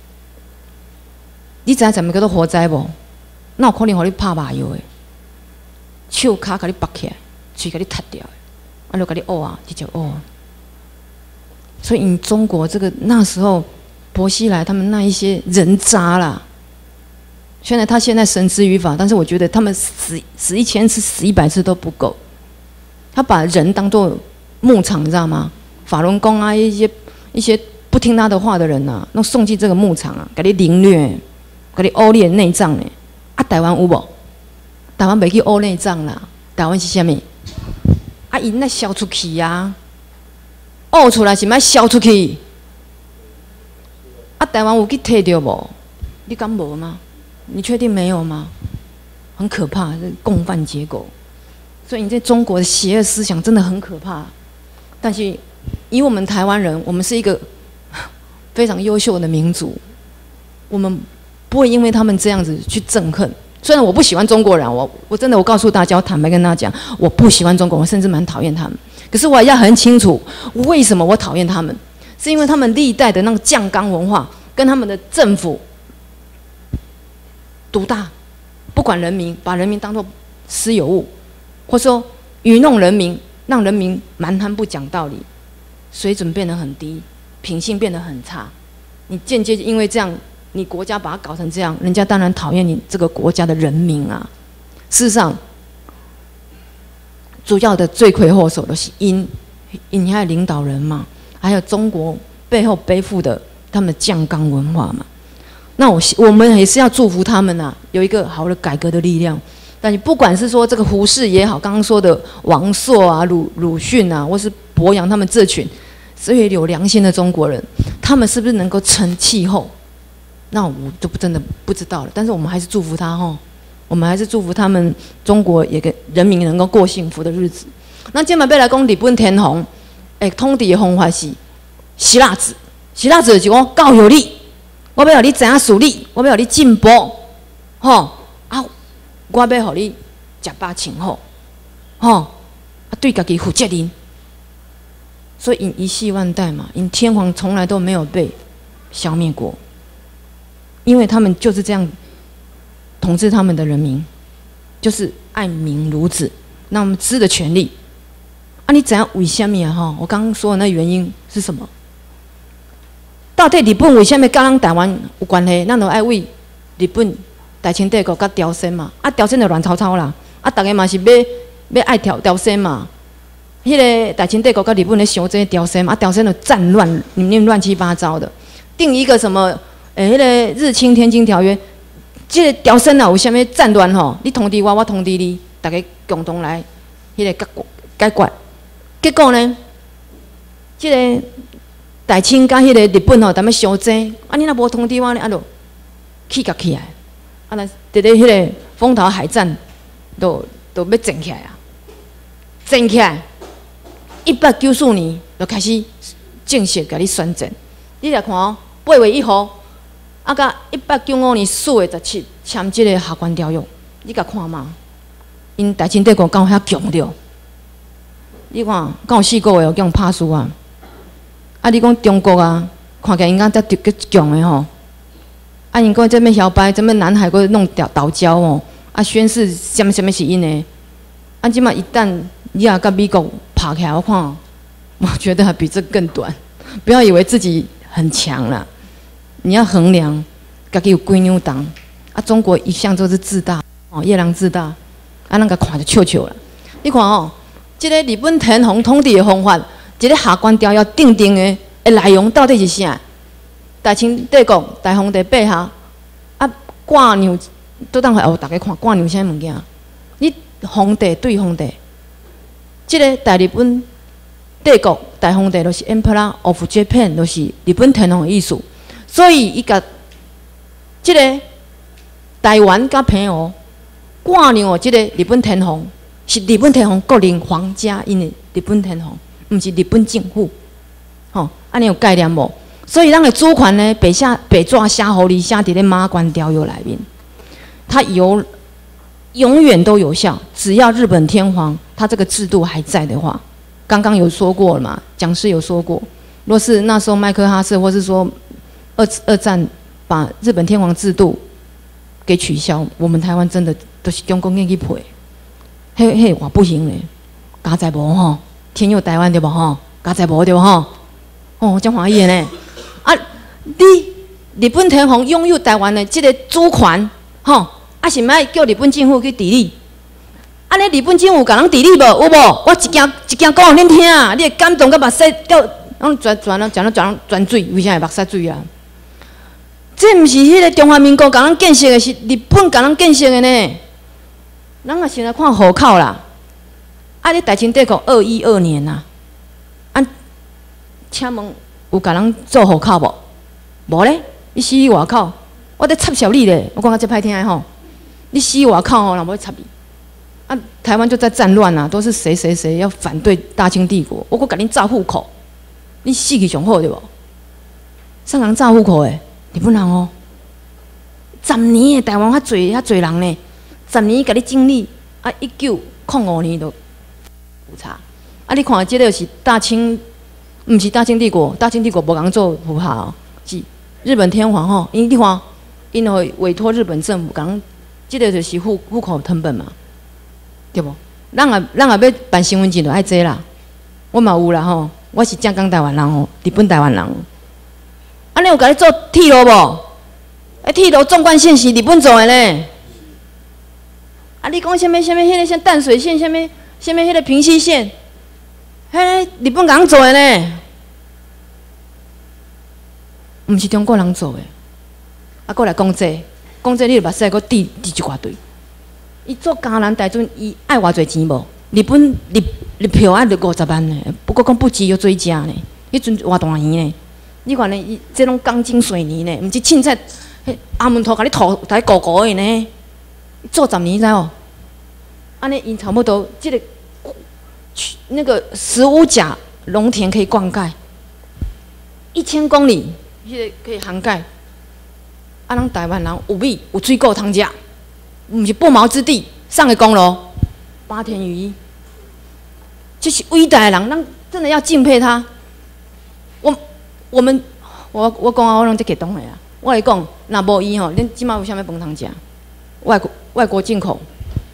你知影怎么叫做活摘无？哪有可能互你拍麻药的？手骹甲你拔起来，嘴甲你踢掉的，啊，就甲你挖啊，直接挖。所以，你中国这个那时候，薄熙来他们那一些人渣啦。虽然他现在绳之于法，但是我觉得他们死死一千次、死一百次都不够。他把人当作牧场，你知道吗？法轮功啊，一些一些不听他的话的人啊，那送进这个牧场啊，给你凌虐。给你污你内脏呢？啊，台湾有无？台湾袂去污内脏啦。台湾是啥物？啊，因那消出去啊，污出来是卖消出去。啊，台湾有去摕到无？你敢无吗？你确定没有吗？很可怕，这共犯结构。所以你在中国的邪恶思想真的很可怕。但是以我们台湾人，我们是一个非常优秀的民族，我们。不会因为他们这样子去憎恨。虽然我不喜欢中国人，我我真的我告诉大家，我坦白跟大家讲，我不喜欢中国人，我甚至蛮讨厌他们。可是我也要很清楚，为什么我讨厌他们，是因为他们历代的那个酱缸文化，跟他们的政府独大，不管人民，把人民当作私有物，或说愚弄人民，让人民蛮横不讲道理，水准变得很低，品性变得很差。你间接因为这样。你国家把它搞成这样，人家当然讨厌你这个国家的人民啊。事实上，主要的罪魁祸首都是因因还有领导人嘛，还有中国背后背负的他们的酱缸文化嘛。那我我们也是要祝福他们啊，有一个好的改革的力量。但你不管是说这个胡适也好，刚刚说的王朔啊、鲁鲁迅啊，或是博洋他们这群最有良心的中国人，他们是不是能够成气候？那我就真的不知道了，但是我们还是祝福他哈，我们还是祝福他们中国也给人民能够过幸福的日子。那今晚要来讲日本天皇，诶，统治的方法是希腊子，希腊子就是讲教育你，我要让你知影事理，我要让你进步，吼啊，我要让你食饱穿好，吼啊，对家己负责任。所以因一系万代嘛，因天皇从来都没有被消灭过。因为他们就是这样统治他们的人民，就是爱民如子，那我们知的权利啊，你怎样为什么啊？哈，我刚刚说的那原因是什么？到底日本为什么跟咱台湾有关系？咱就爱为日本大清帝国甲朝鲜嘛，啊，朝鲜就乱糟糟啦，啊，大家嘛是要要爱朝朝鲜嘛，迄、那个大清帝国甲日本咧相争朝鲜嘛，啊，朝鲜就战乱，里面乱七八糟的，定一个什么？诶，迄、那个日清天津条约，这个朝鲜啊有啥物战乱吼？你通知我，我通知你，大家共同来迄个解解决。结果呢，这个大清甲迄个日本吼，踮咧相争，啊，你若无通知我呢，啊，就起甲起来，啊，那伫咧迄个丰岛海战，都都要争起来啊，争起来，一八九四年就开始正式甲你宣战。你来看哦，八月一号。啊，甲一八九五年四月十七签这个下关条约，你甲看嘛？因大清帝国敢有遐强着？你看，敢有四个月有叫人拍输啊？啊，你讲中国啊，看起来应该才特别强的吼。啊，因讲这边摇摆，这边南海搁弄岛岛礁哦，啊，宣示什么什么是因的？啊，即马一旦你也甲美国拍起来，我看我觉得比这更短。不要以为自己很强啦，你要衡量，家己有几两重。啊，中国一向都是自大，哦，夜郎自大，啊，咱个看就笑笑啦。你看哦，这个日本天皇统治的方法，这个下关条约定定的的内容到底是啥？大清帝国大皇帝陛下啊，挂牛都当互大家看挂牛啥物件？你皇帝对皇帝，这个大日本帝国大皇帝就是 Emperor of Japan， 就是日本天皇的意思。所以伊甲这个台湾甲澎湖挂牛哦，这个日本天皇是日本天皇个人皇家，因为日本天皇毋是日本政府。吼、哦，安尼有概念无？所以咱的主权呢，被下被抓写互你写伫咧马关条约内面，它有永远都有效，只要日本天皇他这个制度还在的话。刚刚有说过了嘛，讲师有说过，若是那时候麦克哈瑟或是说二二战把日本天皇制度给取消，我们台湾真的都是中共硬去赔，嘿嘿，我不行嘞，家在无吼，天佑台湾对无吼，家在无对无吼，哦，真欢喜呢。啊，你日本天皇拥有台湾的这个主权，吼，啊是咪叫日本政府去治理？安尼日本政府甲人治理无？有无？我一件一件讲互恁听，你会感动甲目屎掉，拢转转了，转了转转水，为啥会目屎水啊？这毋是迄个中华民国甲人建设的，是日本甲人建设的呢。咱也先来看户口啦。啊，你大清帝国二一二年呐，啊，请问有甲人做户口无？无咧，你死于外口，我在插小你咧。我讲较真歹听的吼，你死于外口吼，人要插你。啊，台湾就在战乱啊，都是谁谁谁要反对大清帝国，我搁甲恁炸户口，你死去上好对无？啥人炸户口诶？日本人哦，十年诶，台湾较侪较侪人呢，十年甲你整理，啊，一九零五年就有查，啊，你看这个是大清，毋是大清帝国，大清帝国无共做符号、哦，是日本天皇吼，因你看，因会委托日本政府共，这个就是户户口誊本嘛。对无？咱也咱也要办身份证就爱这啦，我嘛有啦吼，我是正港台湾人吼，日本台湾人。安尼有甲你做铁路无？哎，铁路纵贯线是日本做的呢。啊，你讲什么什么迄个像淡水线，什么什么迄个平溪线，迄日本人做的呢，毋是中国人做的。啊，过来讲这，讲这你就目屎，搁滴滴一寡堆。伊做江南大尊，伊爱偌侪钱无？日本日日票爱着五十万呢，不过讲不止要追加呢，迄阵偌大钱呢？你看呢，伊这拢钢筋水泥呢，毋是凊彩，迄阿门头甲你涂台糊糊的呢，做十年知无？安尼因差不多，这个那个十五甲农田可以灌溉，一千公里，迄个可以涵盖。啊，咱台湾人有米有水果通食。毋是不毛之地，上个功劳，八田羽衣，这是伟大的人，咱真的要敬佩他。我我们我我讲啊，我拢在激动的啊。我来讲，若无伊吼，恁即摆有啥物饭通食？外国外国进口。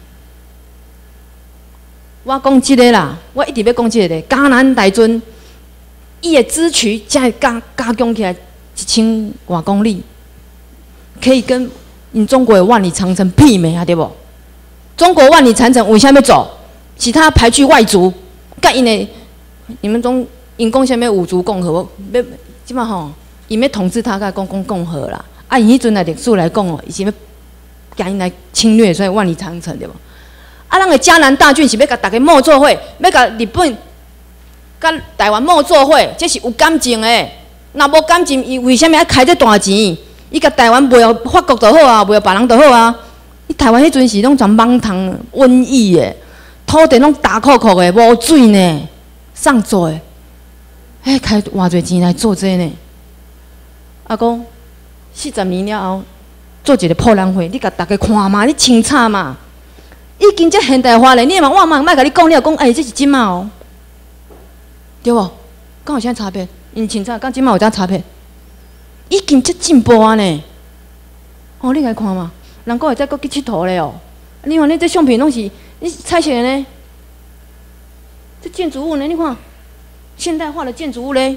我讲即个啦，我一直要讲即个咧。嘉南大尊，伊的支渠才加加强起来一千外公里，可以跟。因中国的万里长城媲美啊，对不？中国万里长城为啥要走？其他排拒外族，甲因的你们中因讲啥物五族共和？要即马吼，伊要统治他，甲讲讲共和啦。啊，以迄阵的历史来讲哦，伊是要甲因来侵略，所以万里长城对不？啊，咱的嘉南大郡是要甲大家冒做伙，要甲日本、甲台湾冒做伙，这是有感情的。若无感情，伊为啥物要开这大钱？伊甲台湾卖互法国就好啊，卖互别人就好啊。你台湾迄阵是拢全满塘瘟疫的，土地拢干枯枯的，无水呢，上做的，哎，开偌侪钱来做这呢？啊，讲四十年了后，做一个破烂会，你甲大家看嘛，你清楚嘛？已经遮现代化咧，你嘛我嘛莫甲你讲，你又讲，哎，这是真嘛哦，对无？敢有啥差别？因清楚，敢真嘛有啥差别？已经遮进步啊呢！哦，你来看嘛，人讲会再搁去佚佗咧哦。你看你这相片拢是你彩色的呢，这建筑物呢，你看现代化的建筑物嘞？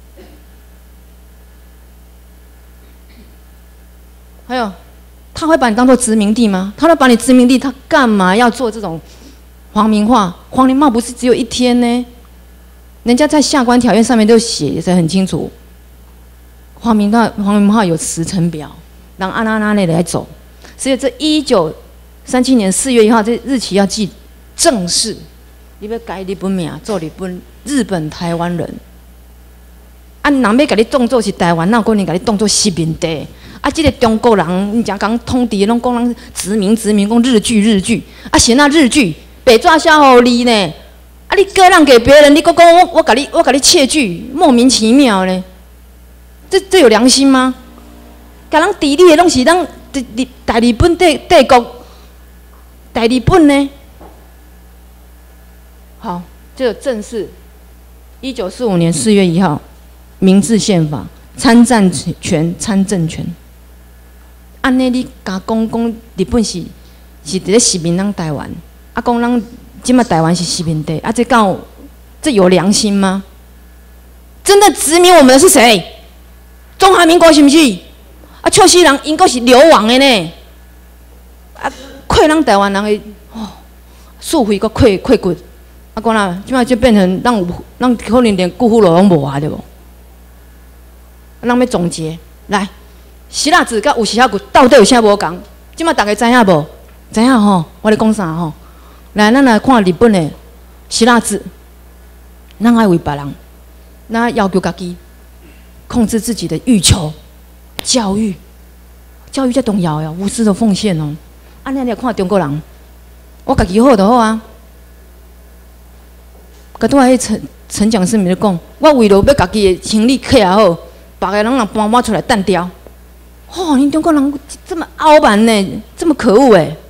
还有，他会把你当做殖民地吗？他会把你殖民地，他干嘛要做这种皇民化？皇民化不是只有一天呢？人家在下关条约上面都写得很清楚，皇民化皇民化有时程表，让按按按那来走。所以这一九三七年四月一号这日期要记正式，你要改日本名做日本日本台湾人。啊，人要甲你当作是台湾，哪有可能甲你当作殖民地？啊，这个中国人，你讲讲通敌，拢讲人殖民殖民，讲日剧日剧，啊，写那日剧，白纸写互你呢？啊，你割让给别人，你讲讲我我甲你我甲你窃据，莫名其妙呢？这这有良心吗？甲人敌你的拢是咱日日大日本帝帝国，大日本呢？好，这个正式，一九四五年四月一号，明治宪法，参战权、参政权。安尼你甲讲讲日本是是伫咧殖民咱台湾，啊讲咱即马台湾是殖民地，啊这告这有良心吗？真的殖民我们的是谁？中华民国是不是？啊，笑死人，因阁是流亡的呢。啊，亏咱台湾人的哦，树费阁亏亏骨。啊，讲啦，即马就变成咱有咱可能连辜负了拢无啊，对无？咱要总结来。希腊字甲有时下骨到底有啥无共？即马大家知影无？知影吼？我咧讲啥吼？来，咱来看日本的希腊字，咱爱为别人，咱要求家己控制自己的欲求，教育，教育才重要呀，无私的奉献哦。安尼来看中国人，我家己好就好啊。甲拄仔迄陈陈讲师咪咧讲，我为了要家己的生理客也好，别个人若搬我出来单挑。哦，你中国人这么傲慢呢，这么可恶哎！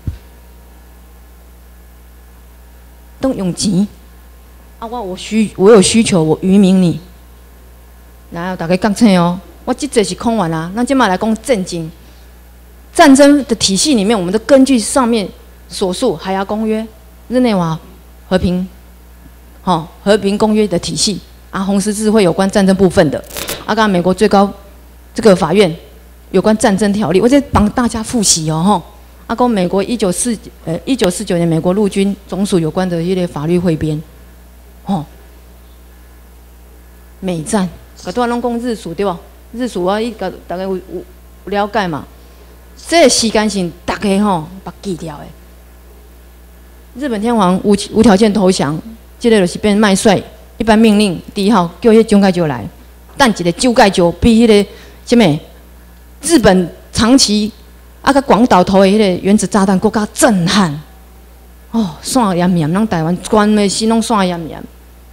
都用钱啊！我我需我有需求，我愚民你。来，大家讲清哦，我这节是空完啦。那今麦来讲战争，战争的体系里面，我们都根据上面所述《海牙公约》、日内瓦和平，好、哦、和平公约的体系啊，红十字会有关战争部分的，啊，刚刚美国最高这个法院。有关战争条例，我在帮大家复习哦，吼。阿公，美国一九四呃一九四九年美国陆军总署有关的一类法律汇编，哦。美战，个多拢讲日属对不？日属我一个大概有有了解嘛。这个时间性大家吼把记掉诶。日本天皇无无条件投降，这个就是变麦帅一般命令第一号叫迄蒋介石来，但一个蒋介石比迄个什么？日本长崎啊，甲广岛投的迄个原子炸弹，更加震撼。哦，线严严，咱台湾全的心拢线严严。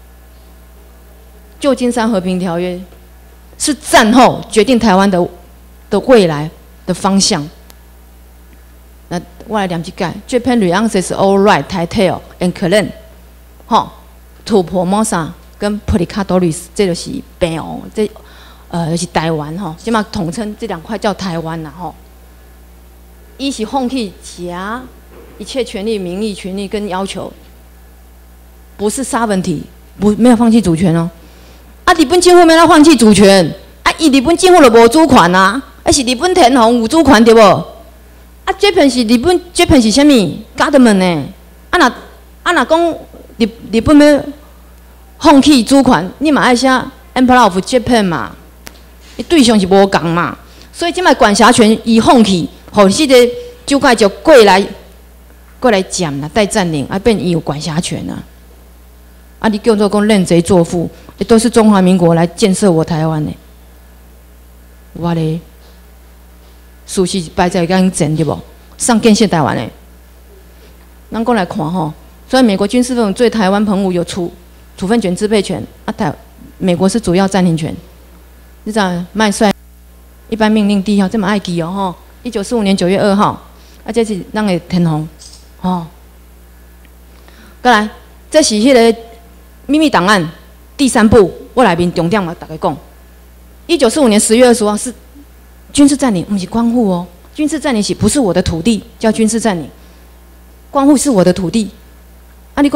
旧金山和平条约是战后决定台湾的的未来的方向。那我来念一解 ：Japan renounces all right, title and claim， 吼 ，to Formosa 跟 Pocatalips， 这就是北欧这。呃，就是台湾吼，起码统称这两块叫台湾啦吼。一是放弃甲一切权利、名义、权利跟要求，不是sovereignty，不没有放弃主权哦。啊，日本政府没有放弃主权，啊，伊日本政府就无主权啊，啊是日本天皇有主权对无？啊 ，Japan 是日本 Japan 是啥物 government 呢？啊若啊若讲日日本要放弃主权，你嘛爱写 Emperor of Japan 嘛？伊对象是无共嘛，所以即摆管辖权伊放弃，互迄个蒋介石过来过来占啦，带占领，啊变伊有管辖权啊。啊，你叫做讲认贼作父，也都是中华民国来建设我台湾的。我咧，事实摆在讲真对无？上建设台湾的，咱过来看吼。所以美国军事分子对台湾澎湖有处处分权、支配权，啊台美国是主要暂停权。你知道麦帅一般命令第一号，这么爱记哦吼！一九四五年九月二号，啊，这是咱的天皇，吼。过来，这是迄个秘密档案第三部，我内面重点嘛，大家讲。一九四五年十月二十号是军事占领，不是光复哦。军事占领是不是我的土地？叫军事占领。光复是我的土地。啊，你讲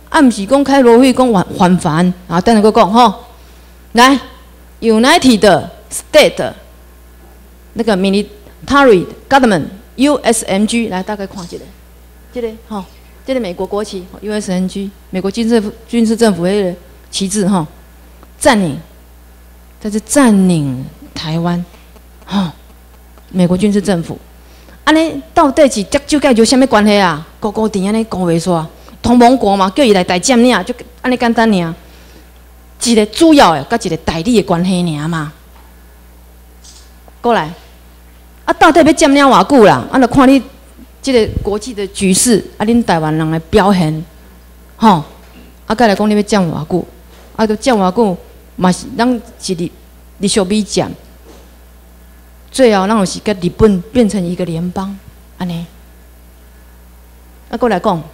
啊，毋是讲开罗会讲反反反啊，等下佫讲吼。来 ，United State 那个 Military Government U S M G 来大概看一下，这个吼，这个美国国旗 U S M G 美国军事军事政府迄个旗帜吼，占领，这是占领台湾，吼，美国军事政府。 安尼到底是接就介有啥物关系啊？高高甜安尼讲袂煞，同盟国嘛，叫伊来台占领，就安尼简单尔。一个主要的，甲一个代理的关系尔嘛。过来，啊，到底要占领偌久啦？啊，就看你即个国际的局势，啊，恁台湾人的表现，吼，啊，再来讲你要占偌久，啊，都占偌久，嘛是咱一日日小米占。 最后，咱就是跟日本变成一个联邦，安尼。啊，过来讲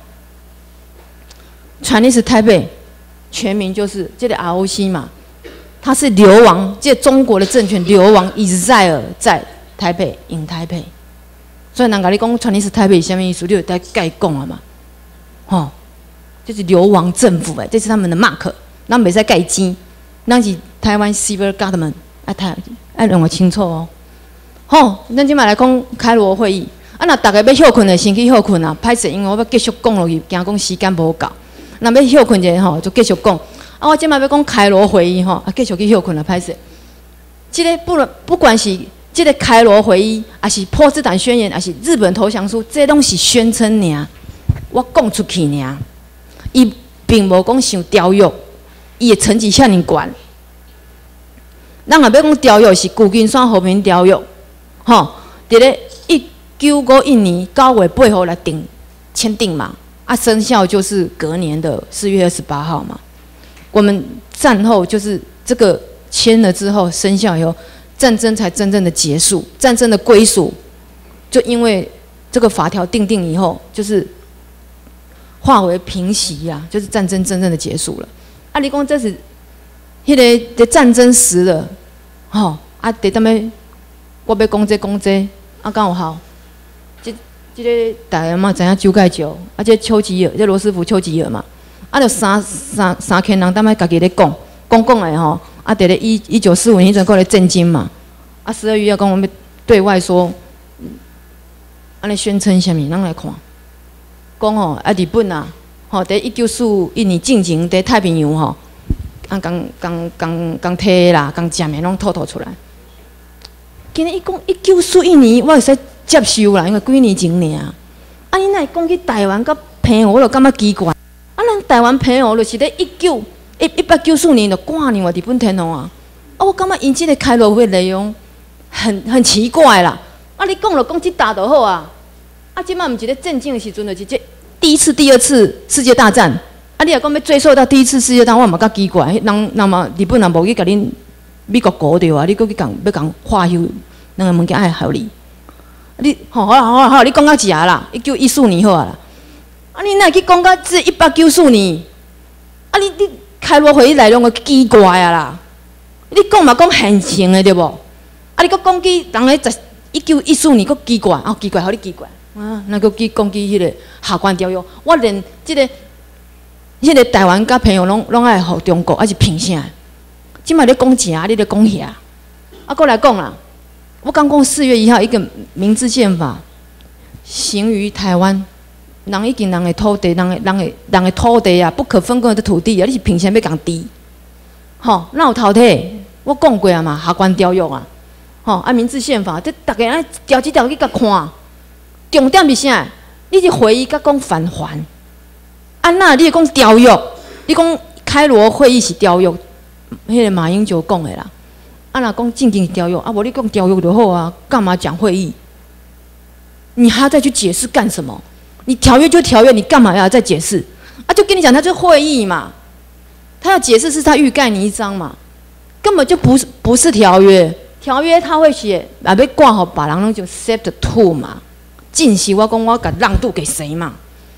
，Chinese Taipei 全名就是这个 R O C 嘛，它是流亡，这中国的政权流亡一直在在台北，in 台北。所以人家你讲 Chinese Taipei 什么意思？你有在概讲啊嘛？吼，就是流亡政府哎，这是他们的 mark， 咱袂使盖钱，咱是台湾 civil government， 啊台要认为清楚哦。 好，咱即摆来讲开罗会议。啊，若大家要休困的，先去休困啊。歹势，因为我要继续讲落去，惊讲时间无够。若要休困者吼，就继续讲。啊，我即摆要讲开罗会议吼，啊，继续去休困啊，歹势。即个不论不管是即个开罗会议，还是波茨坦宣言，还是日本投降书，这拢是宣称尔。我讲出去尔，伊并无讲想条约，伊的层级遐尼悬。咱若要讲条约是旧金山和平条约。 吼，伫咧一九五一年九月八号来订签订嘛，啊，生效就是隔年的四月二十八号嘛。我们战后就是这个签了之后生效以后，战争才真正的结束，战争的归属就因为这个法条定定以后，就是化为平息呀、啊，就是战争真正的结束了。啊，你讲这是迄个的战争时了，吼，啊，得当要。 我要讲这讲这，啊，敢有效？即即个大家嘛知影周介石，啊，这丘吉尔，这罗斯福丘吉尔嘛，啊，就三三三千人，踮咧家己咧讲，讲讲诶吼，啊，伫咧一一九四五年阵过来震惊嘛，啊，十二月要讲我们对外说，安尼宣称啥物？咱来看，讲吼啊，日本啊，吼，伫一九四一年进前伫太平洋吼，啊，刚刚刚刚摕啦，刚食面拢吐吐出来。 今日伊讲一九四一年，我会使接受啦，因为几年前尔。啊，你若讲去台湾甲澎湖，我就感觉奇怪。啊，咱台湾澎湖就是咧一九一一八九四年就挂念话日本天皇啊。啊，我感觉因即个开罗会内容很很奇怪啦。啊，你讲就讲即大就好啊。啊，即摆毋是咧震惊的时阵，就是这第一次、第二次世界大战。啊，你若讲要追溯到第一次世界大战，我嘛觉奇怪。人那么日本人无去甲恁。 美国搞着啊！你搁去讲要讲化休，那个物件爱效力。你吼好啦好啦好啦，你讲到食啦，一九一四年好啊啦。啊，你哪去讲到这一八九四年？啊，你你开罗会议内容个奇怪啊啦！你讲嘛讲现成的对无？啊，你搁讲起人咧十一九一四年搁奇怪，啊奇怪，互你奇怪啊！那搁去讲起迄个下关条约，我连即、這个迄、那个台湾甲朋友拢拢爱互中国，还是凭啥？ 即摆咧讲食，你咧讲遐，啊，过来讲啦。我刚讲四月一号一个明治宪法行于台湾，人已经人的土地，人的人的人的土地啊，不可分割的土地啊，你是凭啥要共低？吼，哪有头体？我讲过啊嘛，下关条约啊，吼啊，明治宪法，这大家爱条一条去甲看，重点是啥？你是会议甲讲返还，啊那你讲条约，你讲开罗会议是条约。 迄个马英九讲的啦，啊，若讲进行条约，啊，无你讲条约就好啊，干嘛讲会议？你还要再去解释干什么？你条约就条约，你干嘛要再解释？啊，就跟你讲，他这会议嘛，他要解释是他欲盖弥彰嘛，根本就不是不是条约，条约他会写啊，要挂好把人拢就 set to 嘛，进行我讲我甲让渡给谁嘛？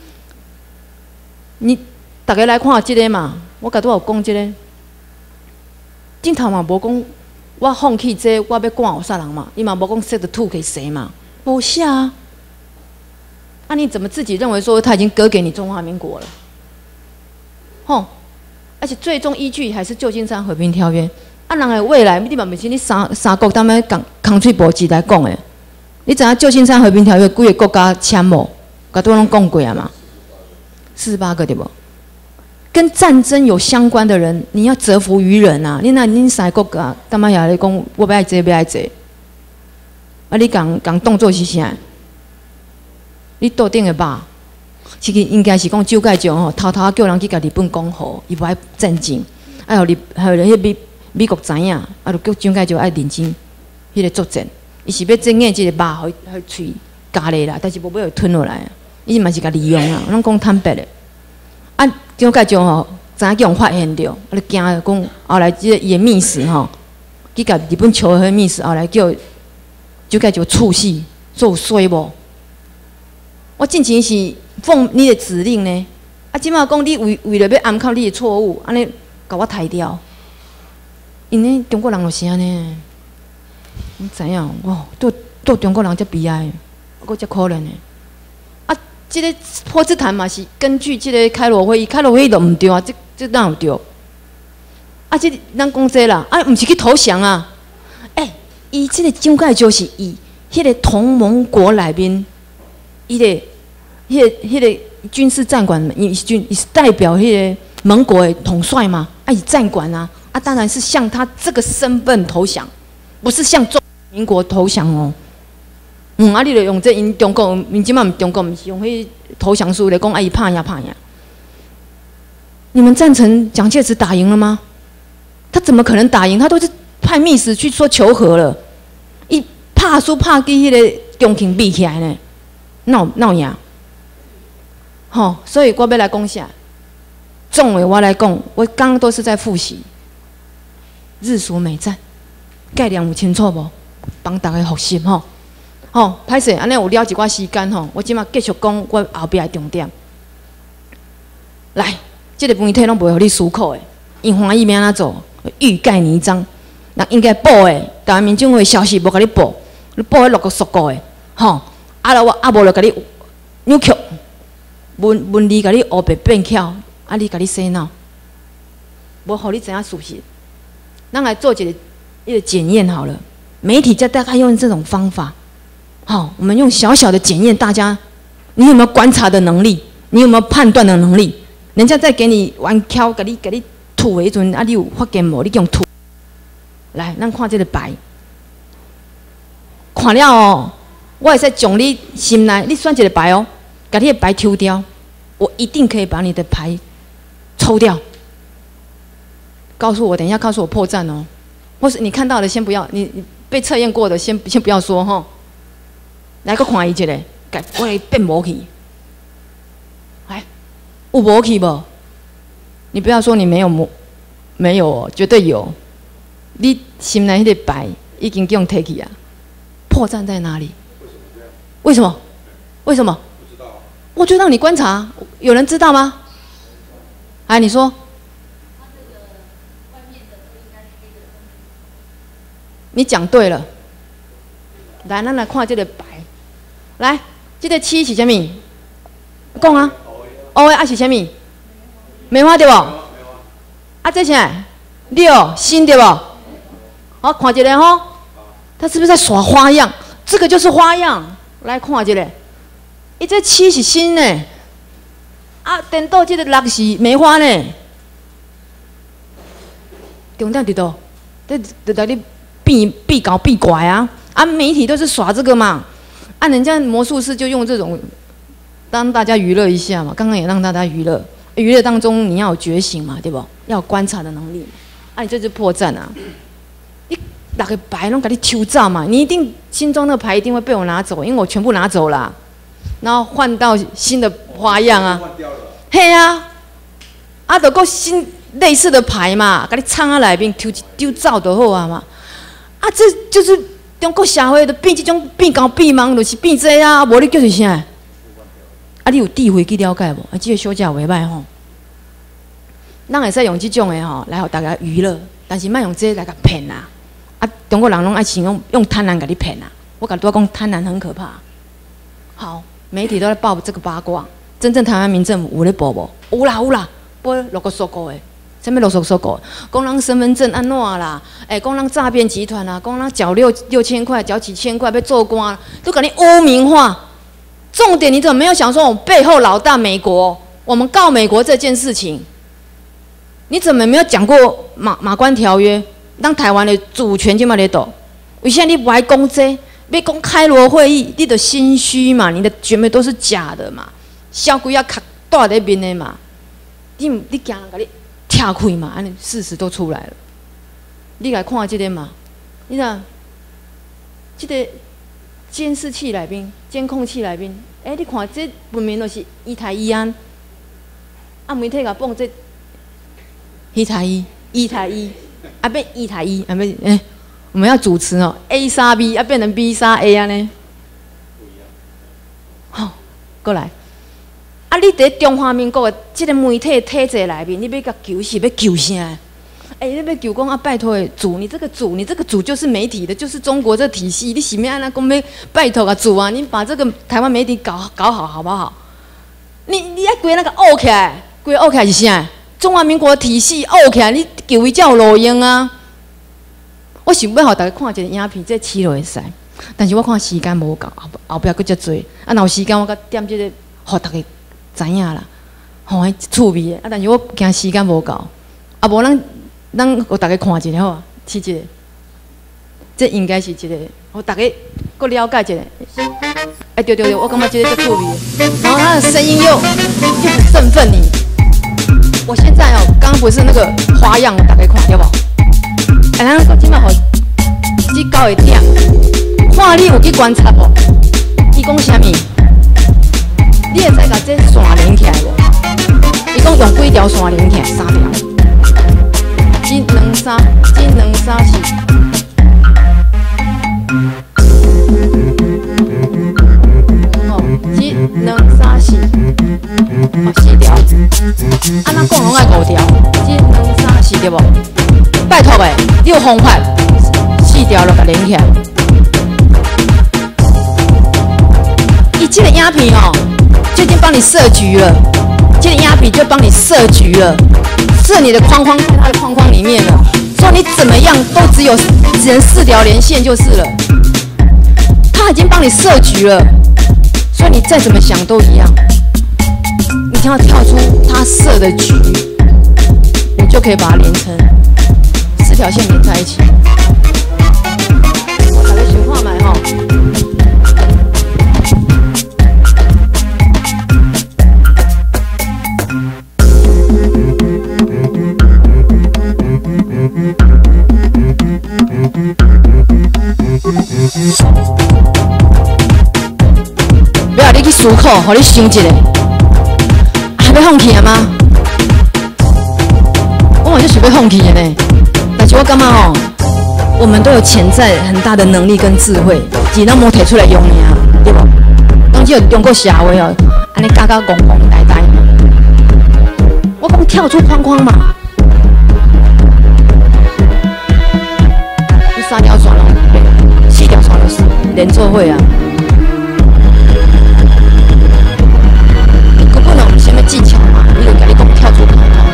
你大家来看这个嘛，我甲拄有讲这个。 镜头嘛无讲，我放弃这我要赶互啥人嘛？伊嘛无讲 set to 给谁嘛？无写啊！啊，你怎么自己认为说他已经割给你中华民国了？ 吼，而且最终依据还是旧金山和平条约。啊，人的未来，你嘛袂是你三三国当面讲空嘴无舌来讲的。你知影旧金山和平条约几个国家签无？甲都拢讲过啊嘛，四十八个对不？跟战争有相关的人，你要折服于人啊！你那恁三个国家，干嘛也来讲我不爱这，不爱这？啊，你讲讲动作是啥？你桌顶的肉，其实应该是讲蒋介石吼，偷偷叫人去甲日本讲好，伊无爱战争，哎，互日，互迄美美国知影，啊，就叫蒋介石爱认真迄个作战。伊是要整个即个肉，互互喙加咧啦，但是无要吞落来，伊嘛是甲利用啊，拢讲坦白的。啊，蒋介石吼，知影叫人发现着，啊，就惊讲后来即个伊的密使吼，去甲日本求和密使，后来叫蒋介石处死，做有衰无？我进前是奉你的指令呢，啊，即马讲你为为了要暗靠你的错误，安尼甲我抬掉，因为中国人就是安尼。你知影？哇，做做中国人才悲哀，佫才可怜的。啊，这个波茨坦嘛是根据这个开罗会议，开罗会议都唔对啊，这这哪有对？啊，这咱讲这啦，啊，唔是去投降啊？哎、欸，伊这个蒋介石是以迄个同盟国内面，伊个、迄个、迄个军事战管，伊是军，伊是代表迄个盟国的统帅嘛，啊，以战管啊，啊，当然是向他这个身份投降，不是向中。民国投降哦，嗯，啊，你就用这因中国，因即马中国毋是用迄投降书来讲，啊，伊怕呀怕呀。你们赞成蒋介石打赢了吗？他怎么可能打赢？他都是派密使去说求和了，伊拍输拍去迄个中情比起来呢，闹闹赢。吼，所以我要来讲下，总的我来讲，我刚刚都是在复习日苏美战概念有清楚无？帮大家复习吼，吼，歹势，安尼有了一寡时间吼，我即马继续讲我后壁的重点。来，即、这个媒体拢袂互你思考的，因欢喜要安怎做，欲盖弥彰。人应该报的，台湾民众会消息无甲你报，你报迄六个速过的，吼，啊了我啊无就甲你扭曲，文文字甲你黑白变巧，啊你甲你洗脑，无互你知影事实。咱来做一个一个检验好了。媒体在大概用这种方法，好，我们用小小的检验大家，你有没有观察的能力？你有没有判断的能力？人家在给你玩巧，给你给你吐的时阵，啊，你有发现无？你用吐。来，咱看这个牌，看了哦，我会使从你心内，你选一个牌哦，把你的牌抽掉，我一定可以把你的牌抽掉。告诉我，等一下告诉我破绽哦，或是你看到的先不要，你你。被测验过的先先不要说吼，来个看伊一个，我来变无去，来有无去无？你不要说你没有没没有哦，绝对有。你心内迄个牌已经叫人摕去啊，破绽在哪里？为什么？为什么？不知道。我就让你观察，有人知道吗？哎，你说。你讲对了，来，咱来看这个牌。来，这个七是啥物？讲啊，乌的啊是啥物？梅花对不？啊，这啥？六心对不？好，看一个吼，他是不是在耍花样？这个就是花样。来看一个，伊这七是心呢，啊，颠倒这个六是梅花呢。重点伫倒？这就在你。必必搞必拐啊！啊，媒体都是耍这个嘛，啊，人家魔术师就用这种，让大家娱乐一下嘛。刚刚也让大家娱乐，娱乐当中你要有觉醒嘛，对不？要有观察的能力。啊，你这是破绽啊！你哪个牌拢给你抽走嘛？你一定心中那个牌一定会被我拿走，因为我全部拿走了，然后换到新的花样啊。嘿啊，啊，就个新类似的牌嘛，给你藏在内面，丢丢走就好啊嘛。啊，这就是中国社会的变这种变高变忙，就是变这啊，无你叫是啥？啊，你有智慧去了解无？啊，这个小姐袂歹吼。咱会使用这种的吼来互大家娱乐，但是莫用这来甲骗啊！啊，中国人拢爱形容用贪婪甲你骗啊！我甲多讲贪婪很可怕。好，媒体都在报这个八卦，真正台湾民政府有咧报无？有啦有啦， 杯啰啰嗦嗦的，什么啰嗦嗦嗦？讲人身份证安怎啦？哎，讲人诈骗集团啊，讲人缴六六千块，缴几千块被做官，都给你污名化。重点你怎么没有想说，我背后老大美国，我们告美国这件事情，你怎么没有讲过马马关条约，让台湾的主权就嘛在抖？为什么你不爱讲这？要讲开罗会议，你的心虚嘛，你的全部都是假的嘛，小鬼要卡大在面的嘛，你你惊人甲你拆开嘛，安尼事实都出来了。你来看这个嘛，你看，这个监视器内面、监控器内面，哎、欸，你看这分明就是一台一安，啊，媒体甲放这一台一、一台一，啊变一台一，啊变哎。欸我们要主持哦 ，A 杀 B 要变成 B 杀 A 啊呢？好、哦，过来。啊，你在中华民国的这个媒体体制内面，你要甲救是要救啥？哎、欸，你要救讲啊，拜托的主，你这个主，你这个主就是媒体的，就是中国这体系，你是要安那讲要拜托啊主啊，你把这个台湾媒体搞搞好，好不好？你你要规那个沤起来，规沤起来是啥？中华民国体系沤起来，你救伊才有路用啊！我想要互大家看一个影片，这试落会使，但是我看时间无够，后后壁佫遮多。啊，若有时间我佮点这个，互大家知影啦，吼，迄趣味的。啊，但是我惊时间无够，啊，无咱咱互大家看一下好啊，试一个。这应该是一个，互大家佫了解一下。哎、欸，对对对，我感觉这个遮趣味的，然后他的声音又又很振奋你。我现在哦，刚刚不是那个花样，大家看对无？哎，咱搁即摆互这狗会点，看你有去观察无？伊讲啥物？你会使甲这线连起来无？伊讲用几条线连起来？三条。一、两、三，一、两、三、四。哦，一、两、三、四。哦，四条。啊，咱讲拢爱五条。一、两、三、四对无？拜托诶，你有方法，四条就甲连起来。伊这个影片哦，就已经帮你设局了，这个影片就帮你设局了，设你的框框在它的框框里面了，说你怎么样都只有只能四条连线就是了。他已经帮你设局了，所以你再怎么想都一样。你只要跳出他设的局，你就可以把它连成。四条线连在一起，我打个循环买哈。不要你去思考，互你想一下，还要放弃啊吗？我嘛就是要放弃的呢。但是我感觉吼，我们都有潜在很大的能力跟智慧，只咱无摕出来用尔，对无？当只有中国社会哦，安尼搞搞戆戆呆呆。我讲跳出框框嘛，你三条线咯，四条线就是连做伙啊。根本有啥物技巧嘛？你就甲你讲跳出框框，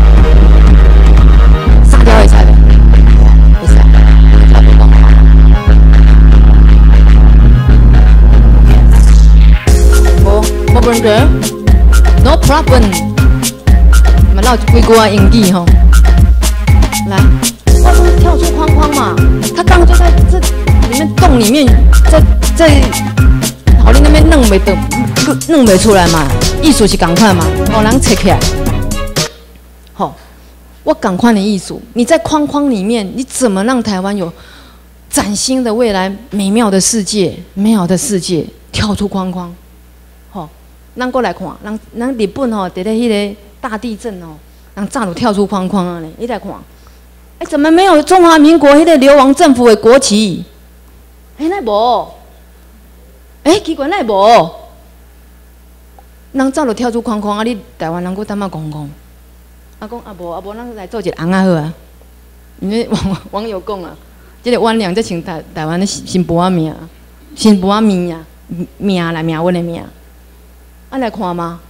三条会使的。No problem， 嘛，那有几句啊英语吼。来，我说跳出框框嘛，他刚刚就在这里面洞里面，在在，好你那边弄袂得，弄袂出来嘛。艺术是赶快嘛，哦，人切起来。好，我赶快的艺术，你在框框里面，你怎么让台湾有崭新的未来、美妙的世界、美好的世界？跳出框框，好。咱过来看，人人日本吼，伫咧迄个大地震哦，人早就跳出框框啊咧，你来看，哎、欸，怎么没有中华民国迄个流亡政府的国旗？哎、欸，那无，哎、欸，奇怪那无，人早就跳出框框啊！你台湾人搁当嘛讲讲，啊讲啊无啊无，咱来做一个红啊好啊！因为网网友讲啊，即、這个万良在请台台湾的新妇仔命，新妇仔命啊，命来命阮的命。啊来看吗？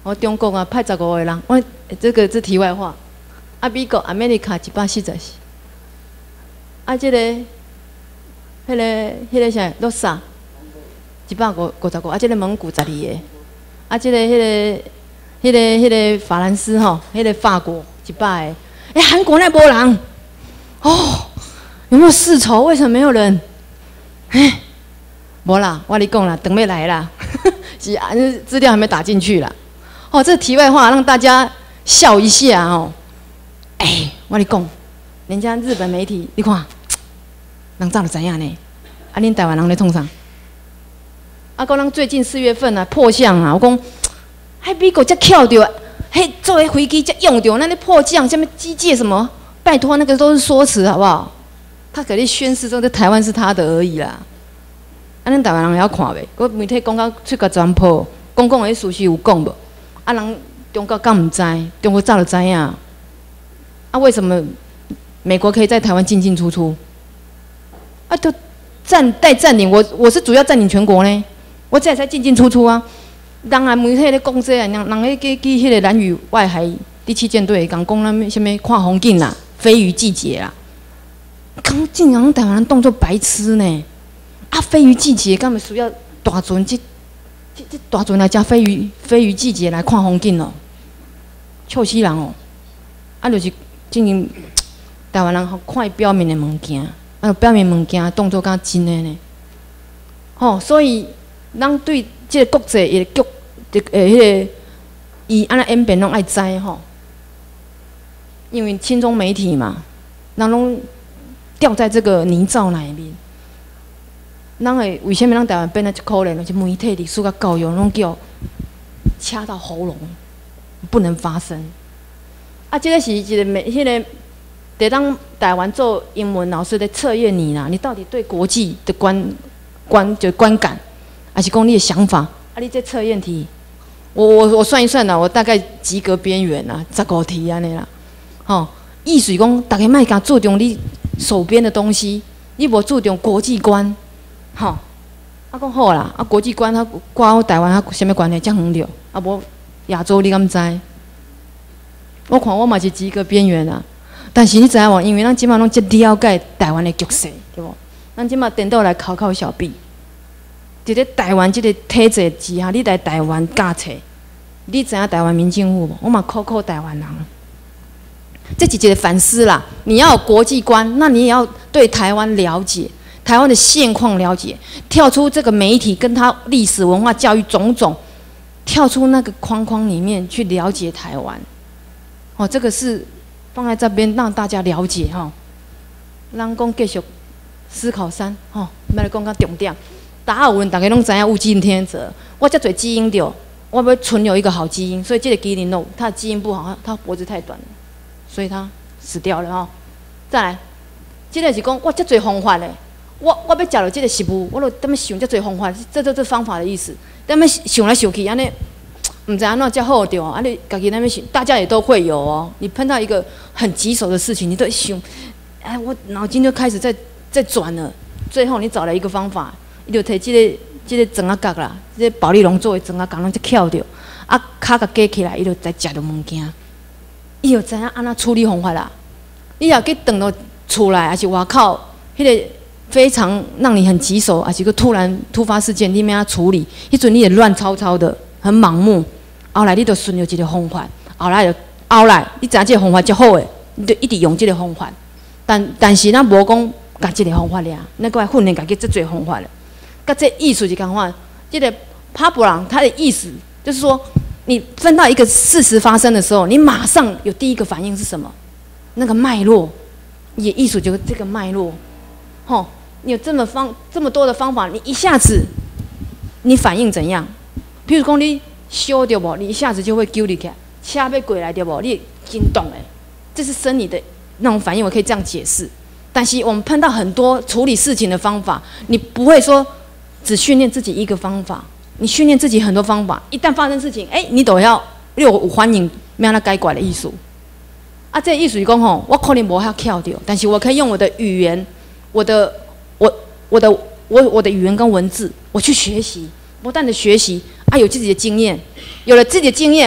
我中国啊派十五个人，我这个是题外话。啊，美国、America 一百四十四，啊，这个、迄个、迄个啥，罗萨一百五五十五，啊，这个蒙古十二个，啊，这个、迄个、迄个、迄个法兰斯吼，迄个法国一百个，哎，韩国那波人，哦，有没有世仇？为什么没有人？哎，无啦，我跟你讲啦，等没来啦，是啊，资料还没打进去啦。哦，这题外话让大家笑一下哦。哎，我跟你讲，人家日本媒体，你看，人早就知影呢。啊，恁台湾人咧创啥？啊，讲咱最近四月份啊破相啊，我讲，迄美国才巧着，迄作为飞机才用着，那那破相，什么机械什么，拜托那个都是说辞，好不好？他给你宣示说，这台湾是他的而已啦。啊，恁台湾人也要看袂？我媒体讲到出个全破，讲讲的事实有讲无？啊，人中国敢唔知？中国早就知影。啊，为什么美国可以在台湾进进出出？啊，都占带占领，我我是主要占领全国呢，我这才进进出出啊。人啊，媒体咧讲这啊，人人咧去去迄个兰屿外海第七舰队讲讲咱什么看风景啦，飞鱼季节啦，刚竟然台湾人当作白痴呢？啊，飞鱼季节干嘛需要大船这这这大船来加飞鱼飞鱼季节来看风景哦？臭死人哦！啊，就是。经营台湾人好看表面的物件，啊，表面物件当作较真的呢。吼、哦，所以咱对这个国际的局，这诶迄个伊安那演变拢爱知吼。因为亲中媒体嘛，咱拢掉在这个泥沼里面。咱会为什么咱台湾变得这可怜？就是媒体历史甲教育拢叫掐到喉咙，不能发声。啊，这个是一个美，迄、那个得当台湾做英文老师在测验你啦，你到底对国际的观观就观感，还是讲你的想法？啊，你这测验题，我我我算一算啦，我大概及格边缘啦，十五题安尼啦。吼，意思讲大家莫甲注重你手边的东西，你无注重国际观，吼。啊，讲好啦，啊国际观它挂我台湾它什么关系？遮远着，啊无亚洲你敢知？我看我嘛是及格边缘啊，但是你知影无？因为咱即马拢即了解台湾的局势，对无？咱即马颠倒来考考小毕，伫咧台湾即个体制之下，你来台湾教册，你知影台湾民政府无？我嘛考考台湾人，这是一个反思啦。你要有国际观，那你也要对台湾了解，台湾的现况了解，跳出这个媒体跟他历史文化教育种种，跳出那个框框里面去了解台湾。哦，这个是放在这边让大家了解哈。咱讲继续思考三，吼，要来讲较重点。达尔文大家拢知影物竞天择，我遮侪基因着，我要存留一个好基因，所以这个基因 no， 它的基因不好，它脖子太短了，所以它死掉了哈。再来，这个是讲我遮侪方法嘞，我我要食到这个食物，我就踮咧想遮侪方法，这这这方法的意思，踮咧想来想去安尼。唔知安怎才好着啊！你家己那边想，大家也都会有哦。你碰到一个很棘手的事情，你都想，哎，我脑筋就开始在在转了。最后你找了一个方法，你就摕这个这个装仔角啦，这个保利龙作为装仔角，拢就翘着，啊，骹甲架起来，伊就在食着物件，伊就知影安怎处理方法啦。你若去等到厝内，还是外口，迄、那个非常让你很棘手，还是个突然突发事件，你要安怎处理？迄阵你也乱糟糟的，很盲目。后来你就顺着一个方法，后来就后来你知影这个方法足好诶，你就一直用这个方法。但但是咱无讲甲这个方法俩，咱搁来训练家己这侪方法了。甲这意思是共款，这个帕布朗他的意思就是说，你分到一个事实发生的时候，你马上有第一个反应是什么？那个脉络，也艺术就是这个脉络。吼，你有这么方这么多的方法，你一下子你反应怎样？譬如讲你。修对不？你一下子就会揪你起来，车要过来对不？你惊动哎，这是生理的那种反应，我可以这样解释。但是我们碰到很多处理事情的方法，你不会说只训练自己一个方法，你训练自己很多方法。一旦发生事情，哎、欸，你都要你有有反应，没有那改怪的艺术。啊，这个艺术是讲吼，我可能无遐巧掉，但是我可以用我的语言，我的我我的我我的语言跟文字，我去学习。不断的学习啊，有自己的经验，有了自己的经验，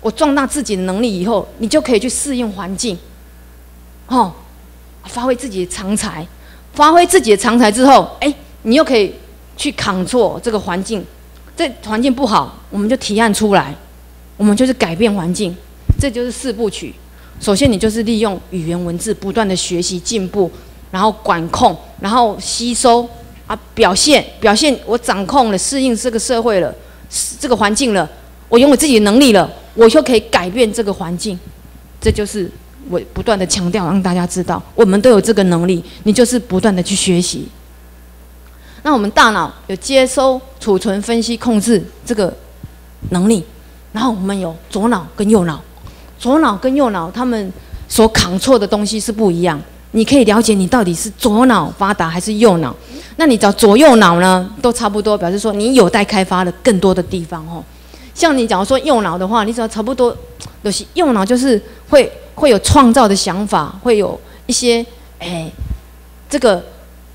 我壮大自己的能力以后，你就可以去适应环境，哦，发挥自己的长才，发挥自己的长才之后，哎，你又可以去抗挫这个环境，这环境不好，我们就提案出来，我们就是改变环境，这就是四部曲。首先，你就是利用语言文字不断的学习进步，然后管控，然后吸收啊，表现表现，我掌控了，适应这个社会了，这个环境了，我拥有自己的能力了，我就可以改变这个环境。这就是我不断的强调，让大家知道，我们都有这个能力，你就是不断的去学习。那我们大脑有接收、储存、分析、控制这个能力，然后我们有左脑跟右脑。左脑跟右脑，他们所扛错的东西是不一样。你可以了解你到底是左脑发达还是右脑。那你找左右脑呢，都差不多，表示说你有待开发的更多的地方哦。像你假如说右脑的话，你只要差不多，有些右脑就是会会有创造的想法，会有一些哎这个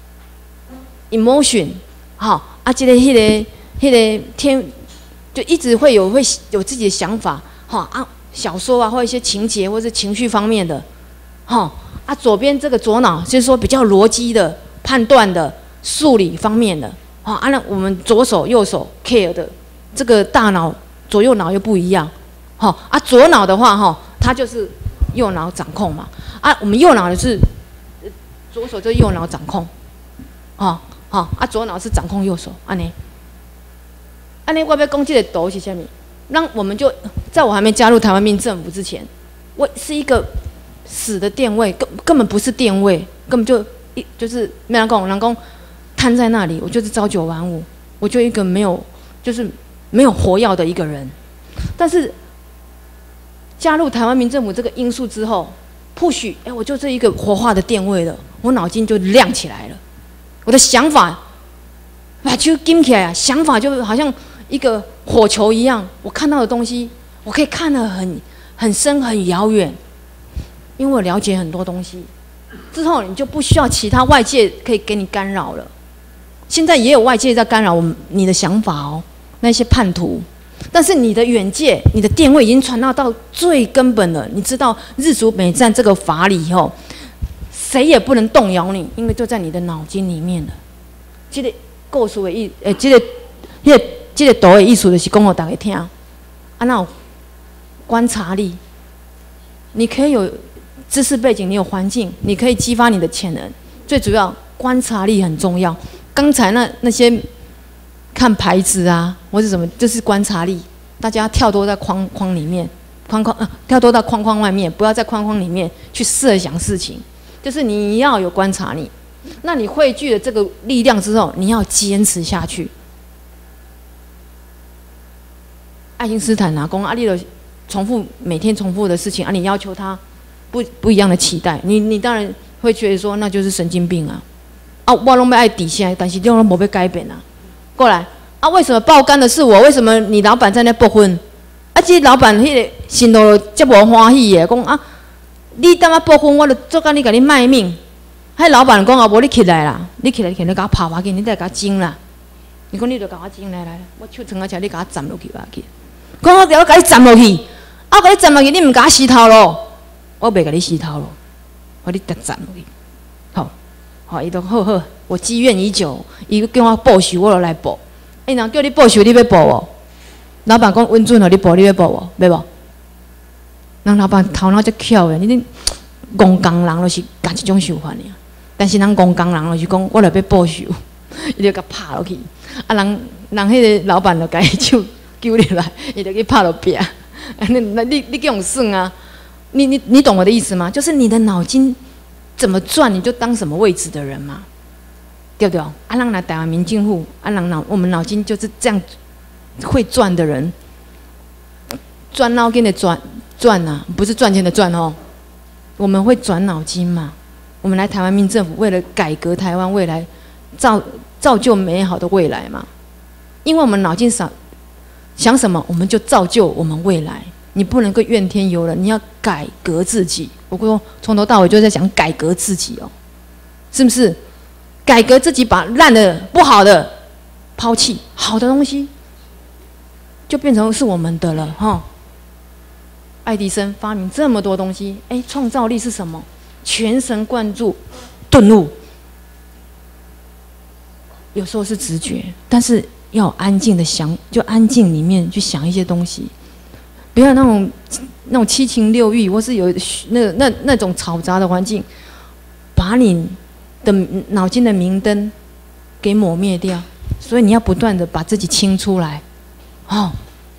emotion 好啊，这个迄个迄个天就一直会有会有自己的想法哈啊。小说啊，或一些情节，或是情绪方面的，哈啊，左边这个左脑就是说比较逻辑的、判断的、数理方面的，啊，啊，那我们左手、右手 care 的这个大脑左右脑又不一样，哈啊，左脑的话，哈，它就是右脑掌控嘛，啊，我们右脑的是左手就是右脑掌控，啊啊啊，左脑是掌控右手，安尼，安尼我要讲这个图是啥物？让我们就在我还没加入台湾民政府之前，我是一个死的电位，根根本不是电位，根本就一就是没人讲，人讲瘫在那里，我就是朝九晚五，我就一个没有就是没有活跃的一个人。但是加入台湾民政府这个因素之后，或许哎，我就是一个活化的电位了，我脑筋就亮起来了，我的想法把就紧起来啊，想法就好像一个火球一样，我看到的东西，我可以看得很很深很遥远，因为我了解很多东西。之后你就不需要其他外界可以给你干扰了。现在也有外界在干扰我们你的想法哦，那些叛徒。但是你的远界，你的电位已经传到到最根本了。你知道日属美战这个法理以后，谁也不能动摇你，因为就在你的脑筋里面了。这个故事的意，诶，这个，那个。这个图的意思就是讲给大家听，啊，那有观察力，你可以有知识背景，你有环境，你可以激发你的潜能。最主要，观察力很重要。刚才那那些看牌子啊，或是什么，就是观察力。大家跳脱在框框里面，框框啊，跳脱到框框外面，不要在框框里面去设想事情。就是你要有观察力，那你汇聚了这个力量之后，你要坚持下去。爱因斯坦啊，讲啊，你的重复每天重复的事情啊，你要求他不不一样的期待，你你当然会觉得说那就是神经病啊！啊，我拢要爱底线，但是你拢无要改变啊。过来啊，为什么爆肝的是我？为什么你老板在那不婚？啊，这老板迄个心都这无欢喜的，讲啊，你等下不婚，我就做甲你甲你卖命。迄老板讲啊，无你起来啦，你起来起来甲我拍我紧，你再甲我精啦。你讲你就甲我精来来，我手撑啊起来，你甲我站落去吧去。讲我要甲你站落去，啊，甲你站落去，你唔甲我洗头咯？我袂甲你洗头咯，我你得站落去。好，好，伊就好好，我积怨已久，伊叫我报仇，我就来报。哎，人叫你报仇，你要报哦？老板讲温准哦，你报，你要报哦，要无？人老板头脑才巧诶，你戆工人就是甲一种手法尔。但是人戆工人就是讲，我来要报仇，伊就甲拍落去。啊，人人迄个老板就甲伊手。揪你来，你就去拍落壁。你你你给我算啊！你你你懂我的意思吗？就是你的脑筋怎么转，你就当什么位置的人嘛，对不对？啊，让来台湾民进户，啊，让脑我们脑筋就是这样会转的人，转脑筋的转转啊，不是赚钱的赚哦。我们会转脑筋嘛？我们来台湾民政府，为了改革台湾未来，造造就美好的未来嘛。因为我们脑筋少。想什么，我们就造就我们未来。你不能够怨天尤人，你要改革自己。我说从头到尾就在讲改革自己哦，是不是？改革自己，把烂的、不好的抛弃，好的东西就变成是我们的了哈。 爱迪生发明这么多东西，哎，创造力是什么？全神贯注，顿悟。有时候是直觉，但是要安静的想，就安静里面去想一些东西，不要那种那种七情六欲，或是有那那那种嘈杂的环境，把你的脑筋的明灯给抹灭掉。所以你要不断的把自己清出来，哦，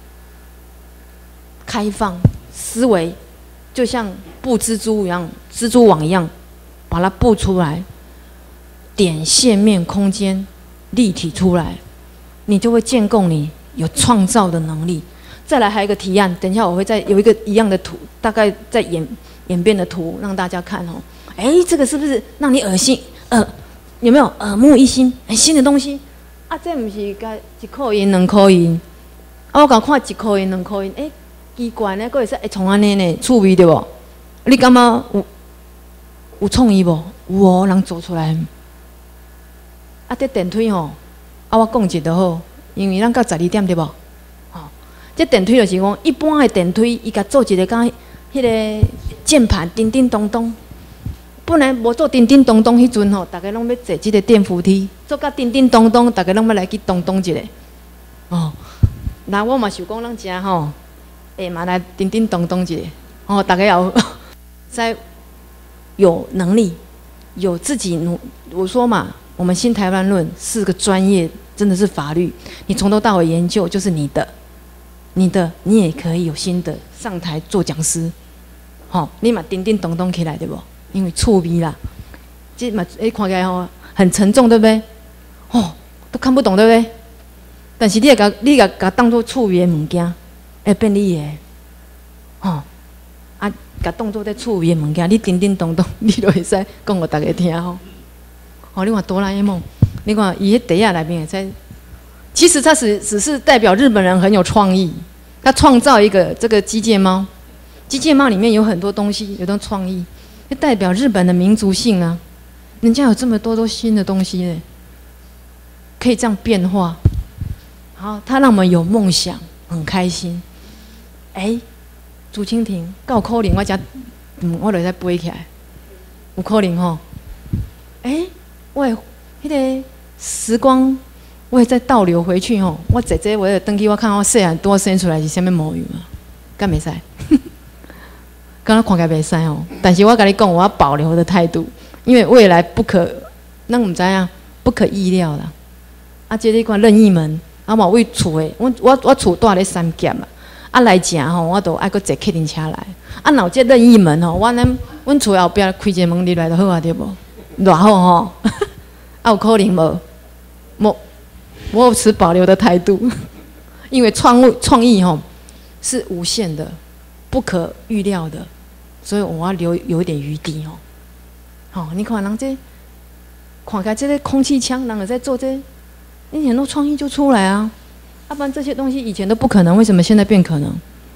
开放思维，就像布蜘蛛一样，蜘蛛网一样，把它布出来，点线面空间立体出来，你就会建构你有创造的能力。再来还有一个提案，等一下我会再有一个一样的图，大概在演演变的图让大家看哦。哎，这个是不是让你恶心？呃，有没有耳目一新？哎，新的东西啊，这不是该一块银两块银？啊，我刚看一块银两块银，哎，奇怪呢，佫会使会从安尼呢，趣味对无？你感觉有有创意无？有哦，人做出来。啊，这电梯吼，啊，我讲一就好，因为咱到十二点对无？吼，这电梯就是讲，一般的电梯，伊甲做一个甲迄个键盘叮叮咚咚。本来无做叮叮咚咚，迄阵吼，大家拢要坐即个电扶梯，做甲叮叮咚咚，大家拢要来去咚咚一下。哦，那我嘛想讲，咱遮吼，下嘛来叮叮咚咚一下。哦，大家要在有能力，有自己努。我说嘛，我们新台湾论是个专业，真的是法律，你从头到尾研究就是你的，你的，你也可以有心得上台做讲师。吼、哦，你嘛叮叮咚咚起来对不？因为趣味啦，这嘛诶看起来吼很沉重，对不对？哦，都看不懂，对不对？但是你也甲你甲甲当做趣味的物件，会变你的，吼、哦、啊，甲当做在趣味的物件，你叮叮咚咚，你就会使讲互大家听吼。哦，你看哆啦 A 梦，你看伊迄地下内面在，其实它只只是代表日本人很有创意，他创造一个这个机械猫，机械猫里面有很多东西，有种创意。就代表日本的民族性啊，人家有这么多多新的东西呢，可以这样变化。好，他让我们有梦想，很开心。哎、欸，竹蜻蜓，够可能我才，嗯，我就再飞起来，有可能吼。哎、欸，我迄个时光，我会再倒流回去吼。我姐姐，我会登记，我看我细汉多生出来是啥物模样啊？敢袂使？刚刚看起来袂使哦，但是我跟你讲，我要保留的态度，因为未来不可，那我们知影不可意料啦。啊，这你看任意门，啊嘛为厝的，我我我厝住咧三峡嘛，啊来食吼，我都爱搁坐客运车来。啊，若有这任意门吼，我咱阮厝后壁开一个门入来就好啊，对无？偌好吼，啊有可能无？无，我有持保留的态度，因为创物创意吼是无限的，不可预料的。所以我要留有一点余地哦。好、哦，你看人这看起来这个空气枪，人也在做这，你很多创意就出来啊。要、啊、不然这些东西以前都不可能，为什么现在变可能？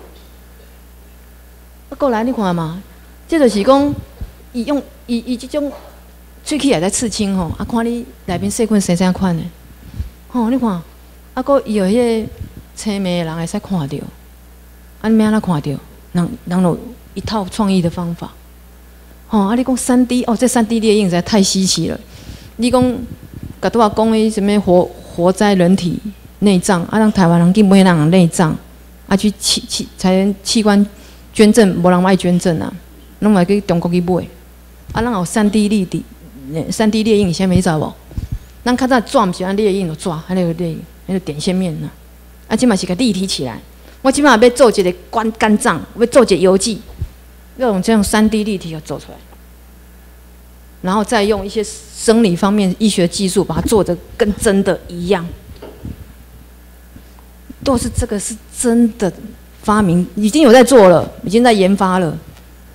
啊，过来你看嘛，这就是讲，伊用伊伊这种喙齿也在刺青吼，啊，看你内面细菌生啥款的，吼、哦，你看，啊，个伊有迄个青眉的人会使看到，啊，你要安怎看到？人人有一套创意的方法，吼、哦！啊，你讲三 D 哦，这三 D 列印实在太稀奇了。你讲，甲拄仔讲诶，什么活活摘人体内脏，啊，让台湾人竟不会让人内脏，啊，去器器才器官捐赠，无人爱捐赠啊，拢来去中国去买。啊，咱有三 D 立体，三 D 列印，啥物你知无？咱较早纸毋是按列印就纸，还有列印，那个点线面呐。啊，即嘛是甲立体起来。我即马要做一个肝肝脏，要做一个邮寄。要用这种三 D 立体要做出来，然后再用一些生理方面医学技术把它做得跟真的一样，都是这个是真的发明，已经有在做了，已经在研发了。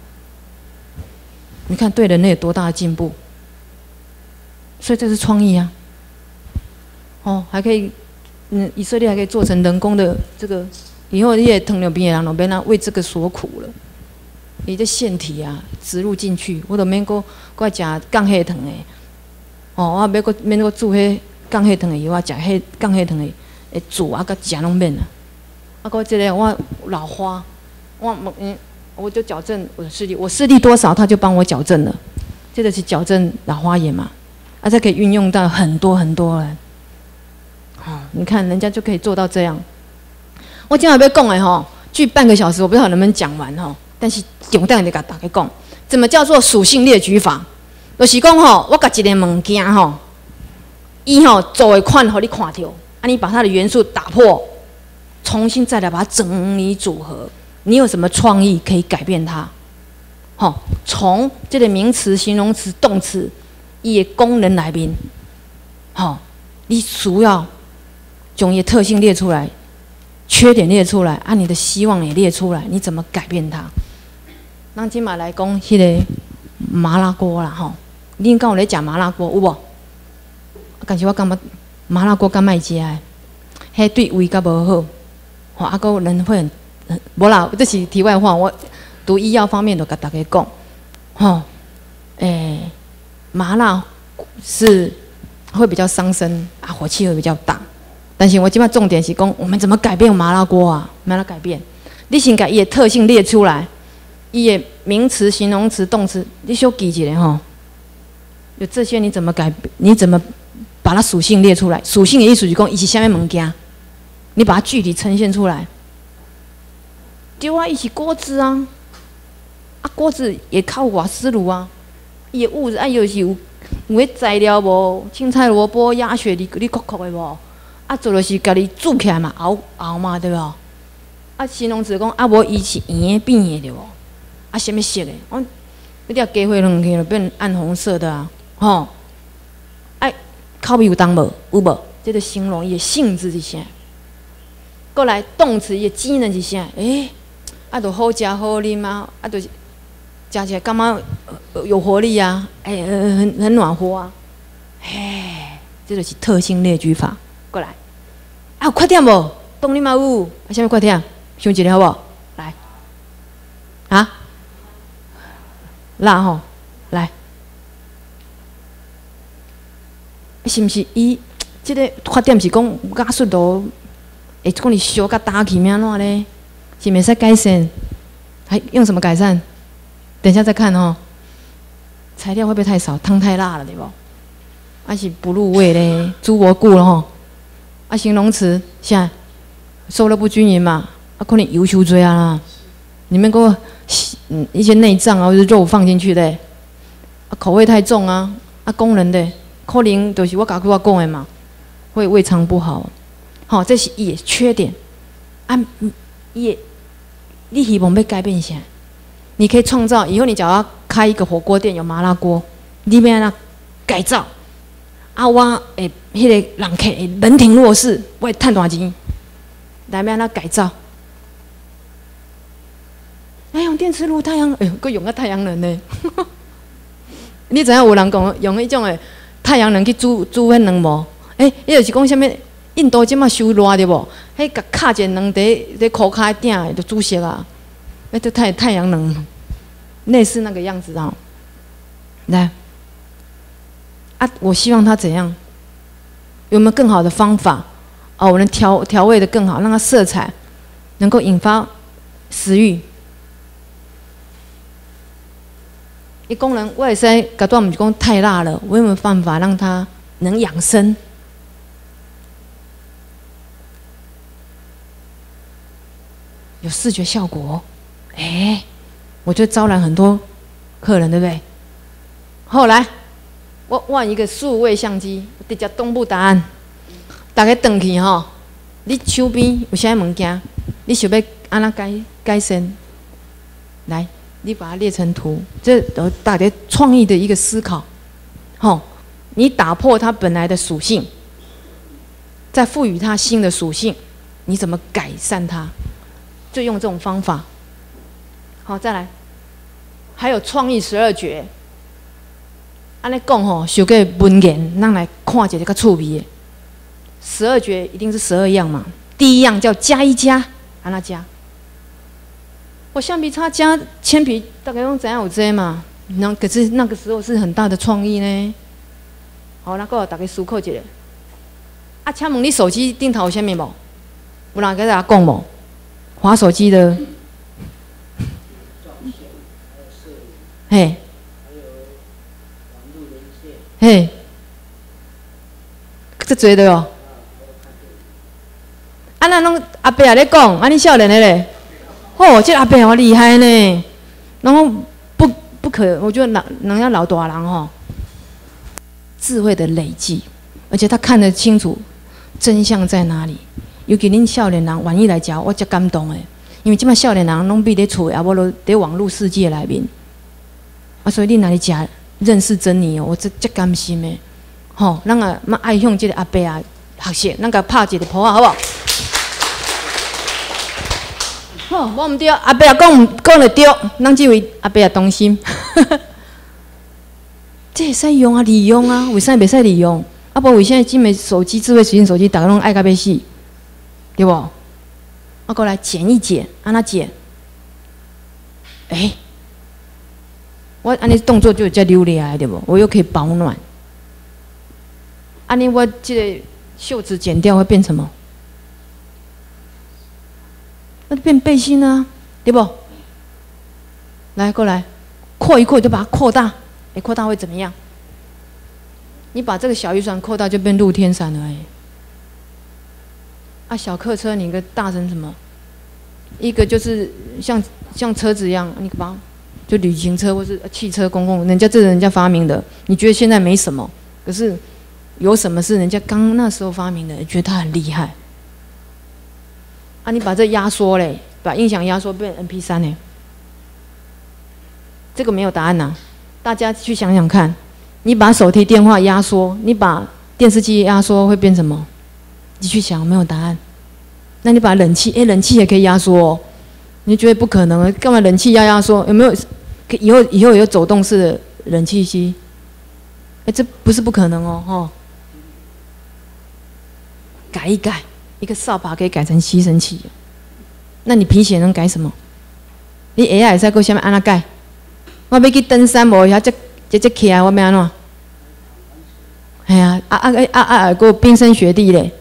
你看对人类有多大的进步？所以这是创意啊！哦，还可以，嗯，以色列还可以做成人工的这个，以后这些糖尿病的人都免那为这个所苦了。伊这腺体啊，植入进去，我都免搁搁食降血糖的。哦，我免搁免搁煮迄降血糖的药，我食迄降血糖的诶煮啊，甲食拢免啊。啊，搁即个我老花，我嗯我就矫正我的视力，我视力多少，他就帮我矫正了。这个是矫正老花眼嘛，啊，这可以运用到很多很多人。哦，你看人家就可以做到这样。我今晚要讲的吼，距半个小时，我不知道能不能讲完吼，但是重点得甲大家讲，怎么叫做属性列举法？就是讲吼，我甲一个物件吼，伊吼做的款，互你看到，啊，你把它的元素打破，重新再来把它整理组合。你有什么创意可以改变它？吼，从这个名词、形容词、动词，伊的功能来面，吼，你需要将伊的特性列出来，缺点列出来，啊，你的希望也列出来，你怎么改变它？咱今嘛来讲迄个麻辣锅啦，吼，恁敢有咧食麻辣锅有无？但是我感觉麻辣锅敢歹食诶，迄对胃甲无好，吼，啊，个人会很。无啦，这是题外话。我读医药方面的，跟大家讲，吼，诶，麻辣是会比较伤身啊，火气会比较大。但是我今麦重点是讲，我们怎么改变麻辣锅啊？麻辣改变，你先把伊的特性列出来，伊的名词、形容词、动词，你小记一下吼。有这些你怎么改？你怎么把它属性列出来？属性的意思就是讲，伊是啥物物件，你把它具体呈现出来。对啊，伊是锅子啊，啊锅子也靠瓦斯炉啊，伊的物质啊，又是有有迄材料无，青菜萝卜、鸭血，你你壳壳的无，啊做就是家己煮起来嘛，熬熬嘛，对无？啊形容词讲啊，无伊是圆的变的对无？啊什么色的？我一条鸡血软去了变暗红色的啊，吼，哎口味有重无？有无？这个形容伊的性质是啥？过来动词伊的机能是啥？诶、欸。啊，就好食好啉啊，啊，就是食起来感觉有活力啊，哎、欸，很很暖和啊，嘿，这就是特性列举法。过来，啊，有缺点无？动力嘛有，啊，啥物缺点？想一个好无？来，啊，辣吼，来，是毋是伊？这个缺点是讲加速度会讲你烧甲打起，安怎呢？是没使改善，还用什么改善？等一下再看哦。材料会不会太少？汤太辣了，对不？还是不入味嘞，猪脖骨了吼。啊，形容词现收热不均匀嘛，啊，可能油太多啊啦。里面给我嗯一些内脏啊或者肉放进去的，啊，口味太重啊，啊，功能的可能就是我刚刚我讲的嘛，会胃肠不好。好、哦，这是伊的缺点。啊，伊的。你希望要改变啥？你可以创造以后，你只要开一个火锅店，有麻辣锅，你要安怎改造？啊，我诶，迄个人客人情弱势，我会趁大钱，来要安怎改造？哎，用电磁炉、太阳，哎呦，佮用个太阳能呢？你知影有人讲用迄种诶太阳能去煮煮迄卵无？诶、欸，伊就是讲啥物？印度即马收热对无？迄甲卡一个卵伫伫裤骹顶就煮熟啊！那就太太阳能，类似那个样子啊。来，啊，我希望它怎样？有没有更好的方法？哦，我能调调味的更好，让它色彩能够引发食欲。一功能我也是甲段毋是讲太辣了，我有没有办法让它能养生？有视觉效果，哎、欸，我就招揽很多客人，对不对？后来我换一个数位相机，直接公布答案。大家回去吼，你手边有啥物件，你想要安怎改改善？来，你把它列成图，这都大家创意的一个思考。吼，你打破它本来的属性，再赋予它新的属性，你怎么改善它？就用这种方法。好，再来，还有创意十二绝。安尼讲吼，想个文言，咱来看一个较趣味的。十二绝一定是十二样嘛。第一样叫加一加，安怎加？我橡皮擦加铅笔，大概用怎样有这嘛？那可是那个时候是很大的创意呢。好，那个大家思考一下。啊，请问你手机顶头有啥物无？有人跟大家讲无？滑手机的嘿，嘿，这多的哦。啊，咱拢阿伯也咧讲，啊，你少年的咧，哦，这阿伯好厉害呢。然后不不可，我觉得老人家老大人吼，智慧的累积，而且他看得清楚真相在哪里。尤其恁少年人愿意来教，我才感动诶。因为即摆少年人拢闭咧厝，啊，无落伫网络世界内面，啊，所以恁若咧食认识真理哦，我这这甘心诶。吼，咱啊，嘛爱向即个阿伯啊学习，咱甲拍一个谱啊，好无？好，我毋对，阿伯也讲讲得对，咱即位阿伯也动心，这会使用啊，利用啊，为啥袂使利用？啊，无为啥即枚手机、智慧型手机，大家拢爱甲要死，对无？啊，过来剪一剪，安那剪？哎、欸，我安尼动作就遮流利啊，对无？我又可以保暖。安尼我这个袖子剪掉会变什么？那就变背心啊，对不？来，过来，扩一扩就把它扩大。哎，扩大会怎么样？你把这个小雨伞扩大，就变露天伞了哎。啊，小客车你个大成什么？一个就是像像车子一样，你把就旅行车或是汽车公共，人家这是人家发明的，你觉得现在没什么，可是有什么是人家刚那时候发明的，你觉得他很厉害。啊，你把这压缩嘞，把音响压缩变 M P 三 嘞，这个没有答案呐、啊，大家去想想看，你把手提电话压缩，你把电视机压缩会变什么？你去想，没有答案。那你把冷气，哎，冷气也可以压缩哦，你觉得不可能？干嘛冷气要压缩？有没有？以后以后有走动式的冷气机？哎，这不是不可能哦，吼。改一改。一个扫把可以改成吸尘器，那你皮鞋能改什么？你鞋仔会使搁啥物安那改？我要去登山，无遐只只只起来，我要安怎？哎呀，啊啊啊啊啊！搁冰山雪地嘞。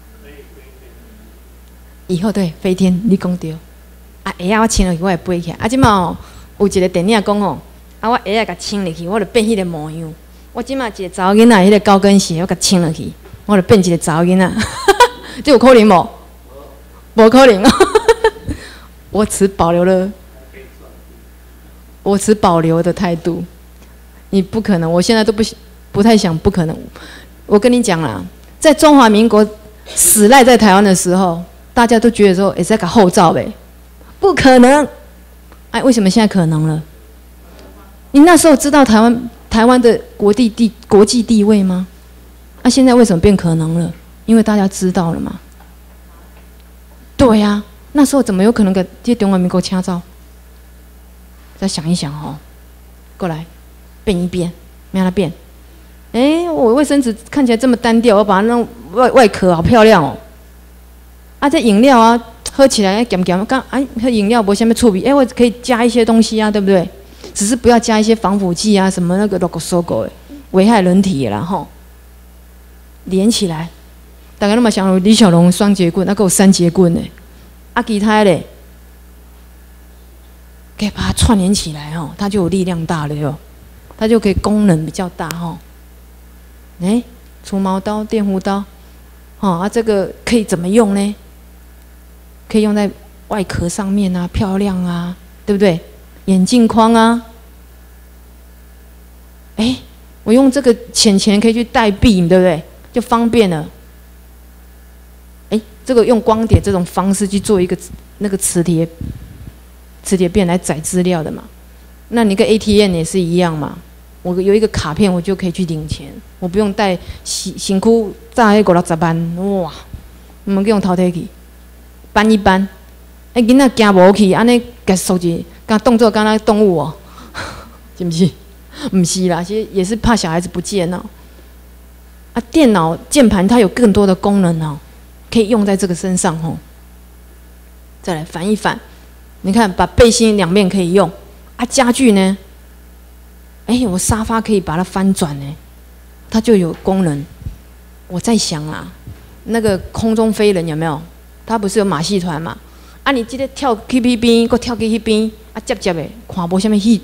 以后对飞天，你讲对。啊，鞋仔我穿落去，我会飞起来。啊，即马哦，有一个电影讲哦，啊，我鞋仔甲穿落去，我就变迄个模样。我即马一个查某囡仔迄个高跟鞋，我甲穿落去，我就变一个查某囡仔。这有可能无？无可能。我持保留了，我持保留的态度。你不可能，我现在都不不太想，不可能。我跟你讲啦，在中华民国死赖在台湾的时候，大家都觉得说，也是在搞后照呗，不可能。哎，为什么现在可能了？你那时候知道台湾台湾的国际地国际地位吗？那、啊、现在为什么变可能了？因为大家知道了嘛。对呀、啊，那时候怎么有可能给这中华民国掐照？再想一想哦，过来变一变，让它变。哎，我卫生纸看起来这么单调，我把它弄外外壳好漂亮哦。啊，这饮料啊，喝起来咸咸，刚哎，喝饮料不下面醋味，哎，我可以加一些东西啊，对不对？只是不要加一些防腐剂啊，什么那个 logo logo 的，危害人体的啦吼。连起来，大家那么想李小龙双节棍，那个有三节棍呢，啊，其他嘞，可以把它串联起来哦，它就有力量大了哟，它就可以功能比较大哈。哎，除毛刀、电弧刀，哦啊，这个可以怎么用呢？可以用在外壳上面啊，漂亮啊，对不对？眼镜框啊，哎，我用这个钱钱可以去代币，对不对？就方便了。哎，这个用光碟这种方式去做一个那个磁铁磁铁片来载资料的嘛。那你跟 A T M 也是一样嘛。我有一个卡片，我就可以去领钱，我不用带辛辛苦炸迄五六十万，哇！我们用淘汰去搬一搬，哎，囡仔行无去，安尼甲手机，甲动作敢若动物哦，是不是？不是啦，其实也是怕小孩子不见哦。啊，电脑键盘它有更多的功能哦，可以用在这个身上哦。再来反一反，你看，把背心两面可以用啊，家具呢？哎，我沙发可以把它翻转呢，它就有功能。我在想啊，那个空中飞人有没有？他不是有马戏团嘛？啊，你记得跳去那边，搁跳去那边，啊，接接的，看无什么戏，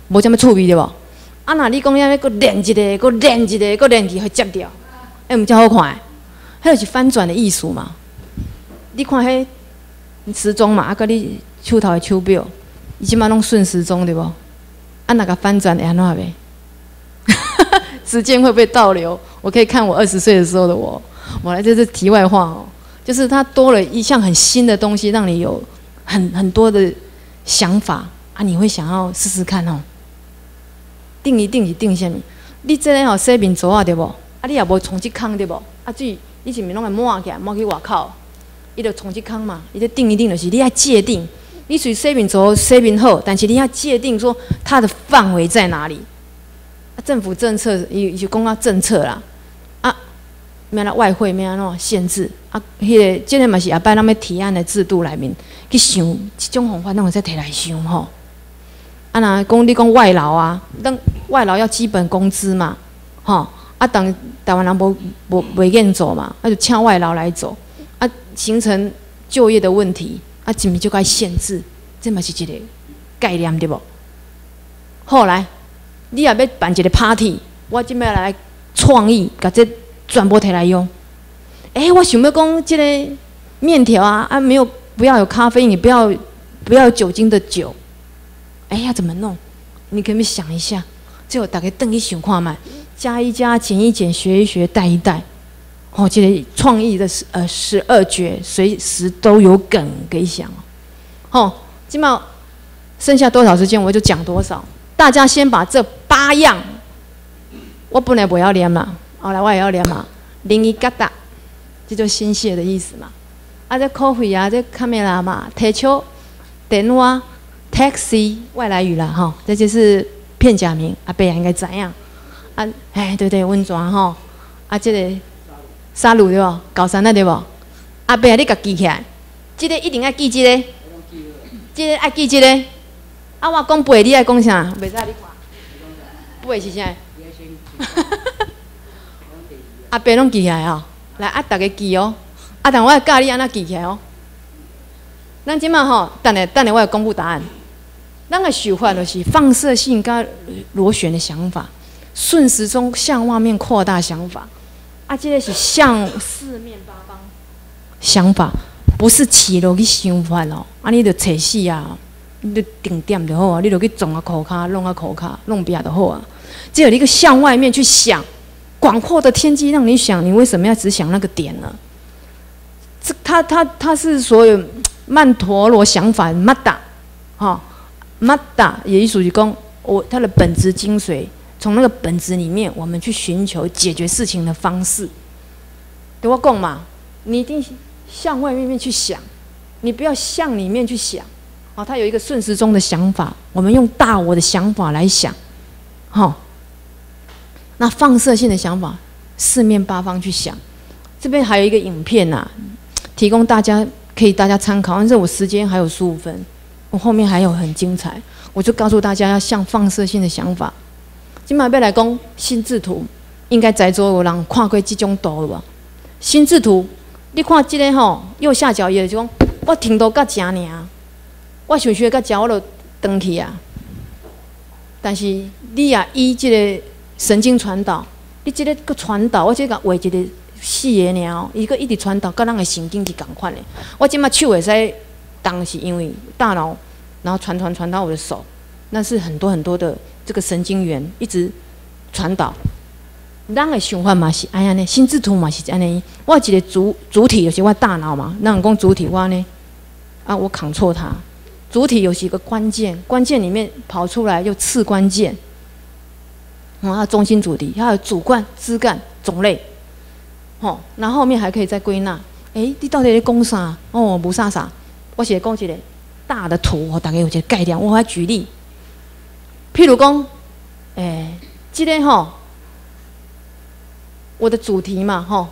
无这么趣味对无？啊，那你讲遐要搁连一个，搁连一个，搁连去，互接掉，哎，毋才好看。迄就是翻转的艺术嘛。你看迄时钟嘛，啊，甲你手头的手表，伊即马拢顺时钟对无？啊，那个翻转会安怎袂？时间会不会倒流？我可以看我二十岁的时候的我。我来这是题外话哦，就是它多了一项很新的东西，让你有很很多的想法啊，你会想要试试看哦。定一定是定啥物？你这个吼洗面槽啊对无？啊，你也无冲一空对无？啊水你是毋是拢会抹起来，抹去外口？伊就冲一空嘛，伊就定一定就是你要界定，你属于洗面槽洗面好，但是你要界定说它的范围在哪里。啊，政府政策伊就讲到政策啦。免啦外汇免安怎限制啊？迄、那个即个嘛是后摆咱要提案的制度内面去想，即种方法拢会使摕来想吼。啊，若讲你讲外劳啊，等外劳要基本工资嘛，吼啊，当台湾人无无袂愿做嘛，啊就请外劳来做，啊形成就业的问题，啊是毋是就该限制？这嘛是一个概念对无？后来你也要办一个 party， 我即摆来创意，甲这。全部摕来用，哎、欸，我想要讲这个面条啊，啊没有不要有咖啡因，也不要不要有酒精的酒，哎、欸，要怎么弄？你可不可以想一下？最后大家瞪一想看嘛，加一加，减一减，学一学，带一带。哦，这个创意的呃十二绝，随时都有梗可以想哦。哦，今嘛剩下多少时间我就讲多少。大家先把这八样，我本来不要念嘛。后来我也要念嘛，零一疙瘩，这就心血的意思嘛。啊，这 coffee 啊，这 camera 嘛 ，t 球、电话、taxi 外来语啦，哈，这就是片假名。阿伯应该知影。啊，哎，对对，温泉吼，啊，这个沙鲁对无？高山那对无？阿伯你甲记起来，这个一定要记这个，这个爱记这个。啊，我讲背，你爱讲啥？袂使你看，背是啥？阿伯拢记起来哦，来啊，大家记哦。啊，但我会教你安怎记起来哦。咱即马吼，等下等下我会公布答案。咱个想法就是放射性跟螺旋的想法，顺时钟向外面扩大想法。啊，这个是向四面八方想法，不是起落去想法哦。啊，你着找死啊，你着定点就好啊，你着去撞啊裤骹，弄啊裤骹，弄壁就好啊。只有一个向外面去想。广阔的天际让你想，你为什么要只想那个点呢？这它它它是所有曼陀罗想法 ，Mata， 哈 ，Mata 也意思是讲，我它的本质精髓，从那个本质里面，我们去寻求解决事情的方式。对我讲嘛，你一定向外面去想，你不要向里面去想。哦，它有一个顺时钟的想法，我们用大我的想法来想，好。那放射性的想法，四面八方去想。这边还有一个影片呐、啊，提供大家可以大家参考。但是我时间还有十五分，我后面还有很精彩，我就告诉大家要向放射性的想法。今晚要来讲心智图，应该在座有人看过这种图了吧？心智图，你看这个吼，右下角也就讲，我听到到这尔，我想学到这我就登去啊。但是你啊，依这个。神经传导，你即个个传导，我即个画一个四个尔，伊个一直传导，甲咱个神经是共款的。我即马手会使动，是因为大脑，然后传传传到我的手，那是很多很多的这个神经元一直传导。咱个想法嘛是安尼，心智图嘛是安尼。我一个主主体就是我大脑嘛，咱讲主体我呢，啊我扛错它，主体有几个关键，关键里面跑出来又次关键。哦，它中心主题，还有主干、枝干、种类，吼，那后面还可以再归纳。哎、欸，你到底在讲啥？哦，无啥啥，我是讲一个大的图，我大概有一个概念。我来举例，譬如讲，哎、欸，这个吼，我的主题嘛，吼，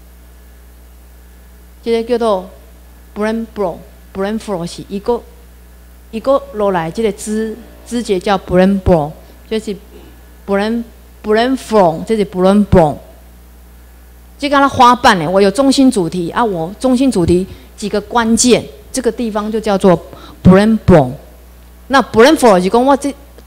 这个叫做 brain flow，brain flow 是一个一个落来，这个枝枝节叫 brain flow， 就是。brain brain flow， 这是 brain flow， 这个它花瓣呢，我有中心主题啊，我中心主题几个关键，这个地方就叫做 brain flow。那 brain flow 是讲我这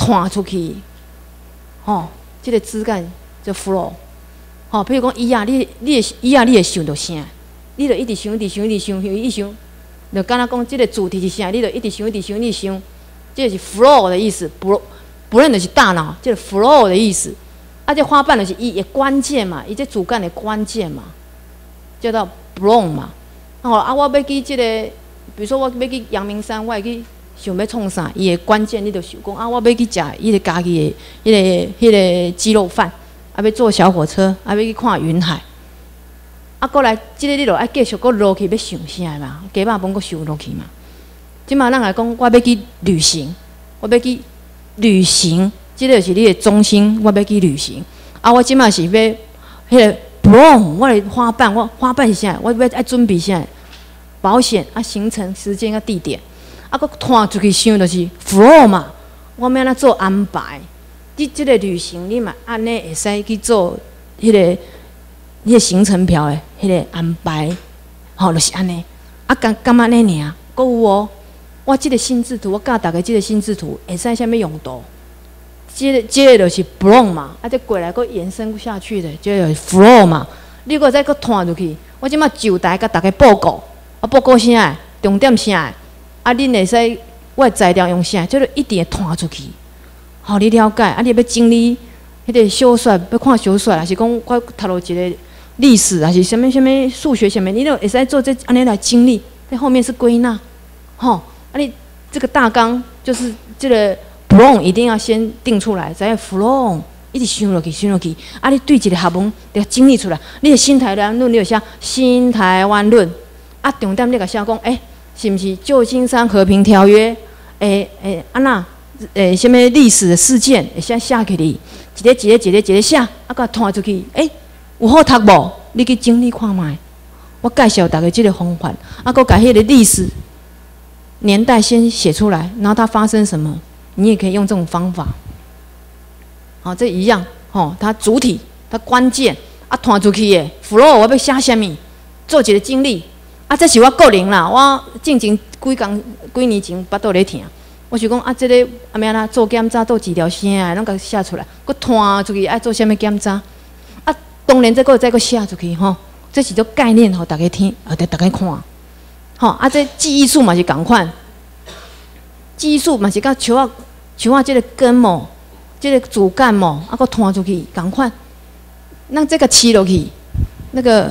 弹出去，吼，这个枝干就 flow， 吼，比如讲伊啊，你你伊啊，你会想到啥？你就一直想，一直想，一直想，一直想，就敢若讲这个主题是啥，你就一直想，一直想，一直想，这是 flow 的意思，不不认的是大脑，这个 flow 的意思。啊，这花瓣就是伊的关键嘛，伊这主干的关键嘛，叫做 bloom 嘛。吼啊，我要去这个，比如说我要去阳明山，我会去想要创啥，伊的关键你就想讲啊，我要去食伊个家己的迄、那个迄、那个鸡肉饭，啊，要坐小火车，啊，要去看云海。啊，过来，即、这个你著爱继续搁落去，要想啥嘛？鸡肉饭搁想落去嘛？即马咱来讲，我要去旅行，我要去旅行，即、这个是你的中心，我要去旅行。啊，我即马是要迄个 bloom， 我的花瓣，我花瓣是啥？我要爱准备啥？保险啊，行程时间啊，地点，啊，搁拖出去想就是 flow 嘛。我要安怎做安排？你即个旅行，你嘛安尼会使去做迄、那个。迄个行程表的迄个安排，吼、哦，就是安尼。啊，干干嘛呢？尔，搁有哦。我即个心智图，我教大家即个心智图会使啥物用途？即、这个即、这个就是 bloom 嘛，啊，再过来搁延伸下去的，即、这个就是 flow 嘛。你如果再搁弹入去，我即马就台甲大家报告，啊，报告啥？重点啥？啊，恁会使我的材料用啥？即、这个一定会弹出去。好、哦，你了解？啊，你要整理迄个小说，要看小说，还是讲我读落一个。历史还是什么什么数学什么，你都会使做这安尼来经历，在后面是归纳，吼，啊你这个大纲就是这个 bloom 一定要先定出来，再 flow 一直想落去想落去，啊你对一个学问要整理出来，你的新台湾论你就写新台湾论，啊重点你甲写讲，诶、欸、是毋是旧金山和平条约，诶诶啊那诶什么历史的事件，会写写起哩，一个一个一个一个写，啊甲弹出去，诶、欸。有好读无？你去整理看卖。我介绍大家这个方法，啊，搁把迄个历史年代先写出来，然后它发生什么，你也可以用这种方法。好，这一样，吼，它主体、它关键，啊，弹出去的 flow 我要写啥物？做一个经历，啊，这是我个人啦，我进前几工几年前巴肚咧疼，我想讲啊，这个啊咩啦，做检查做治疗啥，拢甲写出来，搁弹出去爱做啥物检查？当然，再个再个写出去吼，这是做概念吼，大家听，啊，得大家看，吼啊，这记忆术嘛是共款，记忆术嘛是甲树啊树啊，这个根毛，这个主干毛，啊，搁弹出去共款，那这个吃落去，那个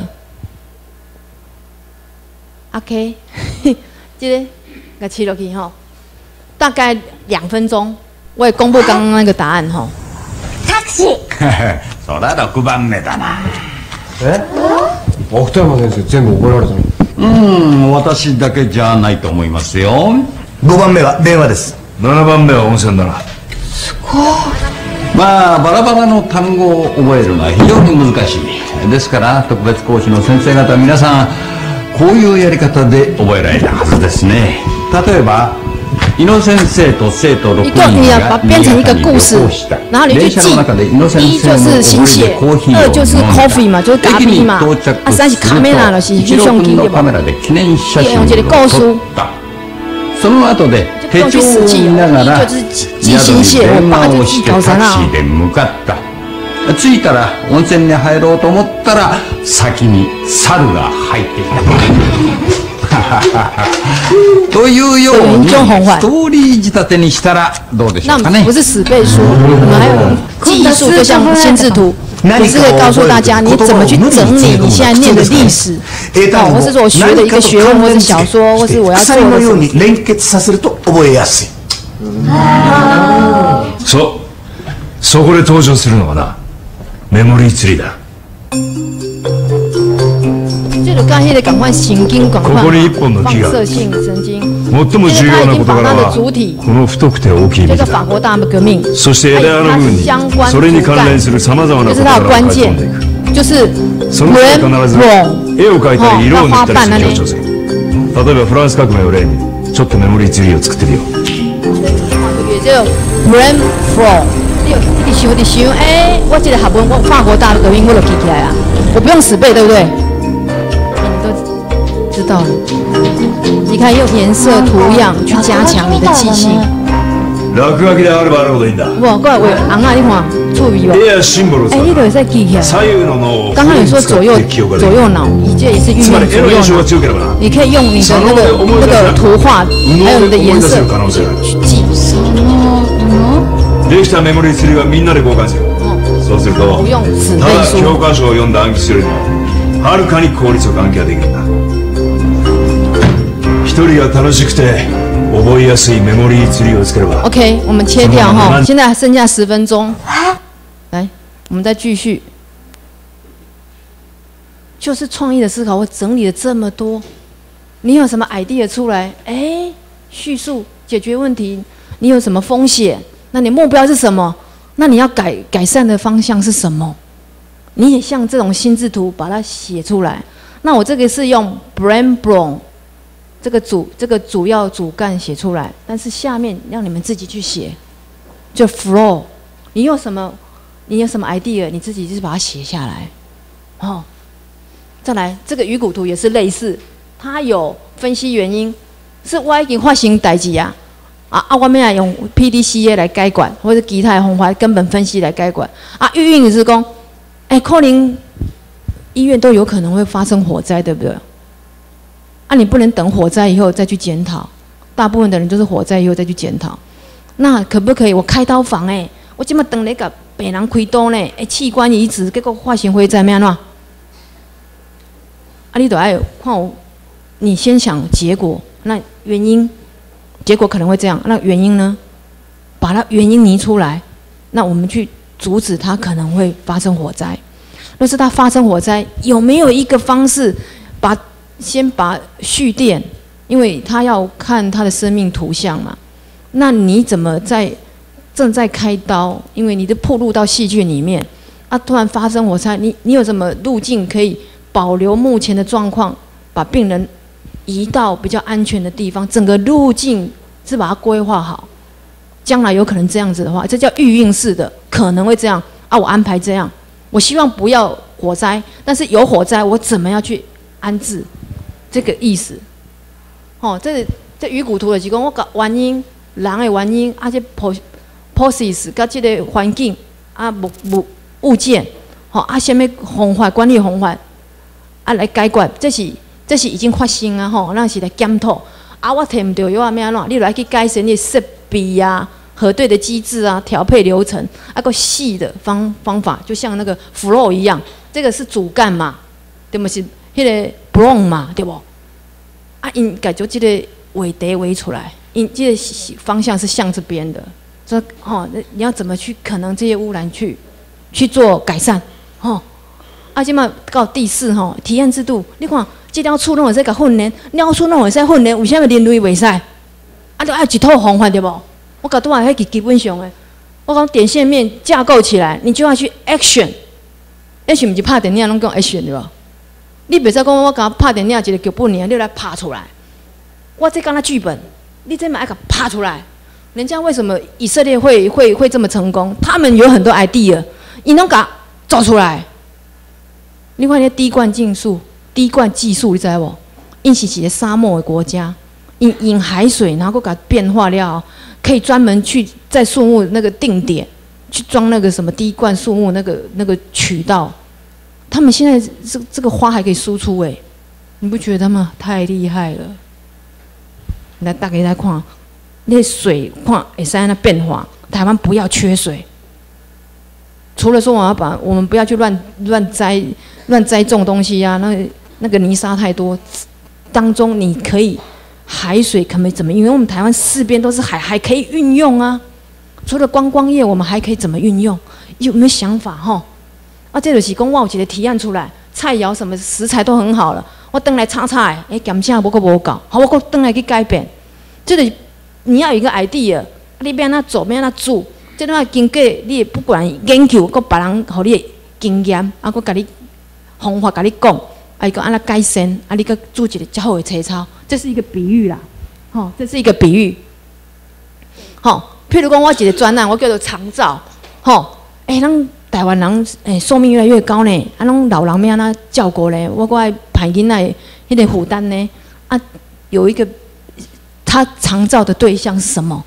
，OK， 这个给吃落去吼，大概两分钟，我也公布刚刚那个答案吼。 Taxi。そらろくばんめだな。 え？奥山先生全部覚えられたの？ うん、私だけじゃないと思いますよ。 ごばんめは電話です。 ななばんめは温泉だな。 すごい。まあバラバラの単語を覚えるのは非常に難しい。ですから特別講師の先生方皆さんこういうやり方で覚えられたはずですね。例えば。伊野先生と生徒六人が你要把变成一个故事，然后你去记。一就是写写，二就是 coffee 嘛，就是咖啡嘛。啊，三是カメラの是摄像機对吧？用这个故事。 その後で手帳を見ながら宿に電話をしてタクシーで向かった。着いたら温泉に入ろうと思ったら先に猿が入っていた。というようにストーリー仕立てにしたらどうでしょうかね。 那不是死背书，我们还有记忆术，就像心智图，我是可以告诉大家你怎么去整理你现在念的历史，哦，或是说我学的一个学问，或是小说，或是我要做的什么。 連結させると覚えやすい。 そう、そこで登場するのはな、メモリーツリーだ。 就刚才的赶快神经赶快放射性神经。 最も重要な事柄はこの太くて大きい幹だ。そして枝の部分にそれに関連するさまざまな事柄が書き込んでいく。その際必ず絵を描いたり色を塗ったりして強調する。例えばフランス革命を例にちょっとメモリーツリーを作ってみよう。 就 brain flow， 你有你想你想，哎，我这个学问，我法国大革命我都记起来了，我不用死背，对不对？知道了，你看用颜色、图样去加强你的记性。 落書きであればあるほどいいんだ。 我过来为昂啊，你看触笔吧。哎，你都会使记起来。刚刚有说左右左右脑，你这也是运用左右脑。你可以用你的那个那个图画，还有你的颜色去记。 できたメモリーツリーはみんなで交換しよう。そうすると、ただ教科書を読んで暗記するにははるかに効率よく暗記ができるんだ。一人が楽しくて覚えやすいメモリーツリーをつければ。 OK， 我们切掉哈，现在还剩下十分钟。来，我们再继续。就是创意的思考，我整理了这么多，你有什么 idea 出来？哎，叙述解决问题，你有什么风险？那你目标是什么？那你要改改善的方向是什么？你也像这种心智图把它写出来。那我这个是用 brain block 这个主这个主要主干写出来，但是下面让你们自己去写，就 flow。你有什么？你有什么 idea？ 你自己就是把它写下来。哦，再来这个鱼骨图也是类似，它有分析原因，是我已经发生代志啊。啊啊！我们要用 P D C A 来改管，或者其他的方法根本分析来改管。啊，预运是讲，哎，可能医院都有可能会发生火灾，对不对？啊，你不能等火灾以后再去检讨。大部分的人都是火灾以后再去检讨。那可不可以？我开刀房哎，我今麦等那个病人开刀呢，哎，器官移植，结果发生火灾，咩喏？啊，你都要看我，你先想结果，那原因。结果可能会这样，那原因呢？把它原因拟出来，那我们去阻止它可能会发生火灾。若是它发生火灾，有没有一个方式把先把蓄电？因为他要看他的生命图像嘛。那你怎么在正在开刀？因为你的暴露到细菌里面，啊，突然发生火灾，你你有什么路径可以保留目前的状况，把病人移到比较安全的地方，整个路径是把它规划好。将来有可能这样子的话，这叫预应式的，可能会这样啊。我安排这样，我希望不要火灾，但是有火灾，我怎么样去安置？这个意思。哦，这这鱼骨图就是讲我个原因，人的原因，啊，这 process 甲这个环境啊，物物物件，吼、哦、啊，什么方法管理方法啊来解决，这是。这是已经发生啊！吼，咱是来检讨啊！我摕唔到药啊，咩怎？你来去改善你设备啊、核对的机制啊、调配流程，啊个细的方方法，就像那个 flow 一样，这个是主干嘛，对不？是迄个 block 嘛，对不？啊，因改就这个尾题围出来，因这个方向是向这边的，说哦，你要怎么去可能这些污染去去做改善，吼。啊，即马到第四吼，体验制度，你看。这条厝拢会使甲训练，鸟厝拢会使训练，为什么人类袂使？啊，就爱一套方法对无？我甲拄下迄个基本上诶，我讲点线面架构起来，你就要去 action。action 毋是拍电影拢讲 action 对无？你袂使讲我甲拍电影一个剧本尔，你来拍出来。我这讲那剧本，你这嘛爱甲拍出来。人家为什么以色列会会会这么成功？他们有很多 idea， 伊拢甲做出来。你看那滴灌技术。滴灌技术你知无？因是一个沙漠的国家，引引海水，然后给它变化了，可以专门去在树木那个定点去装那个什么滴灌树木那个那个渠道。他们现在这这个花还可以输出哎，你不觉得他们太厉害了？来，大家来看，那水看会使那变化，台湾不要缺水。除了说我要把我们不要去乱乱栽乱栽种东西呀、啊，那那个泥沙太多，当中你可以海水可没怎么运用？我们台湾四边都是海，还可以运用啊。除了观光业，我们还可以怎么运用？有没有想法哈？啊，这就是讲我有一个提案出来，菜肴什么食材都很好了，我回来炒菜，哎，咸菜无个无搞，好，我回来去改变。这个你要有一个 idea， 你要哪做，要哪煮。这种经过你不管研究，佮别人互你的经验，啊，佮甲你方法甲你讲，啊，伊讲安怎改善，啊，你佮煮一个较好的菜炒，这是一个比喻啦，吼、哦，这是一个比喻。吼、哦，譬如讲我一个专案，我叫做长照，吼、哦，诶、欸，咱台湾人诶寿命越来越高呢，啊，拢老人要安怎照顾呢？我我爱排囡仔迄个负担呢，啊，有一个他长照的对象是什么？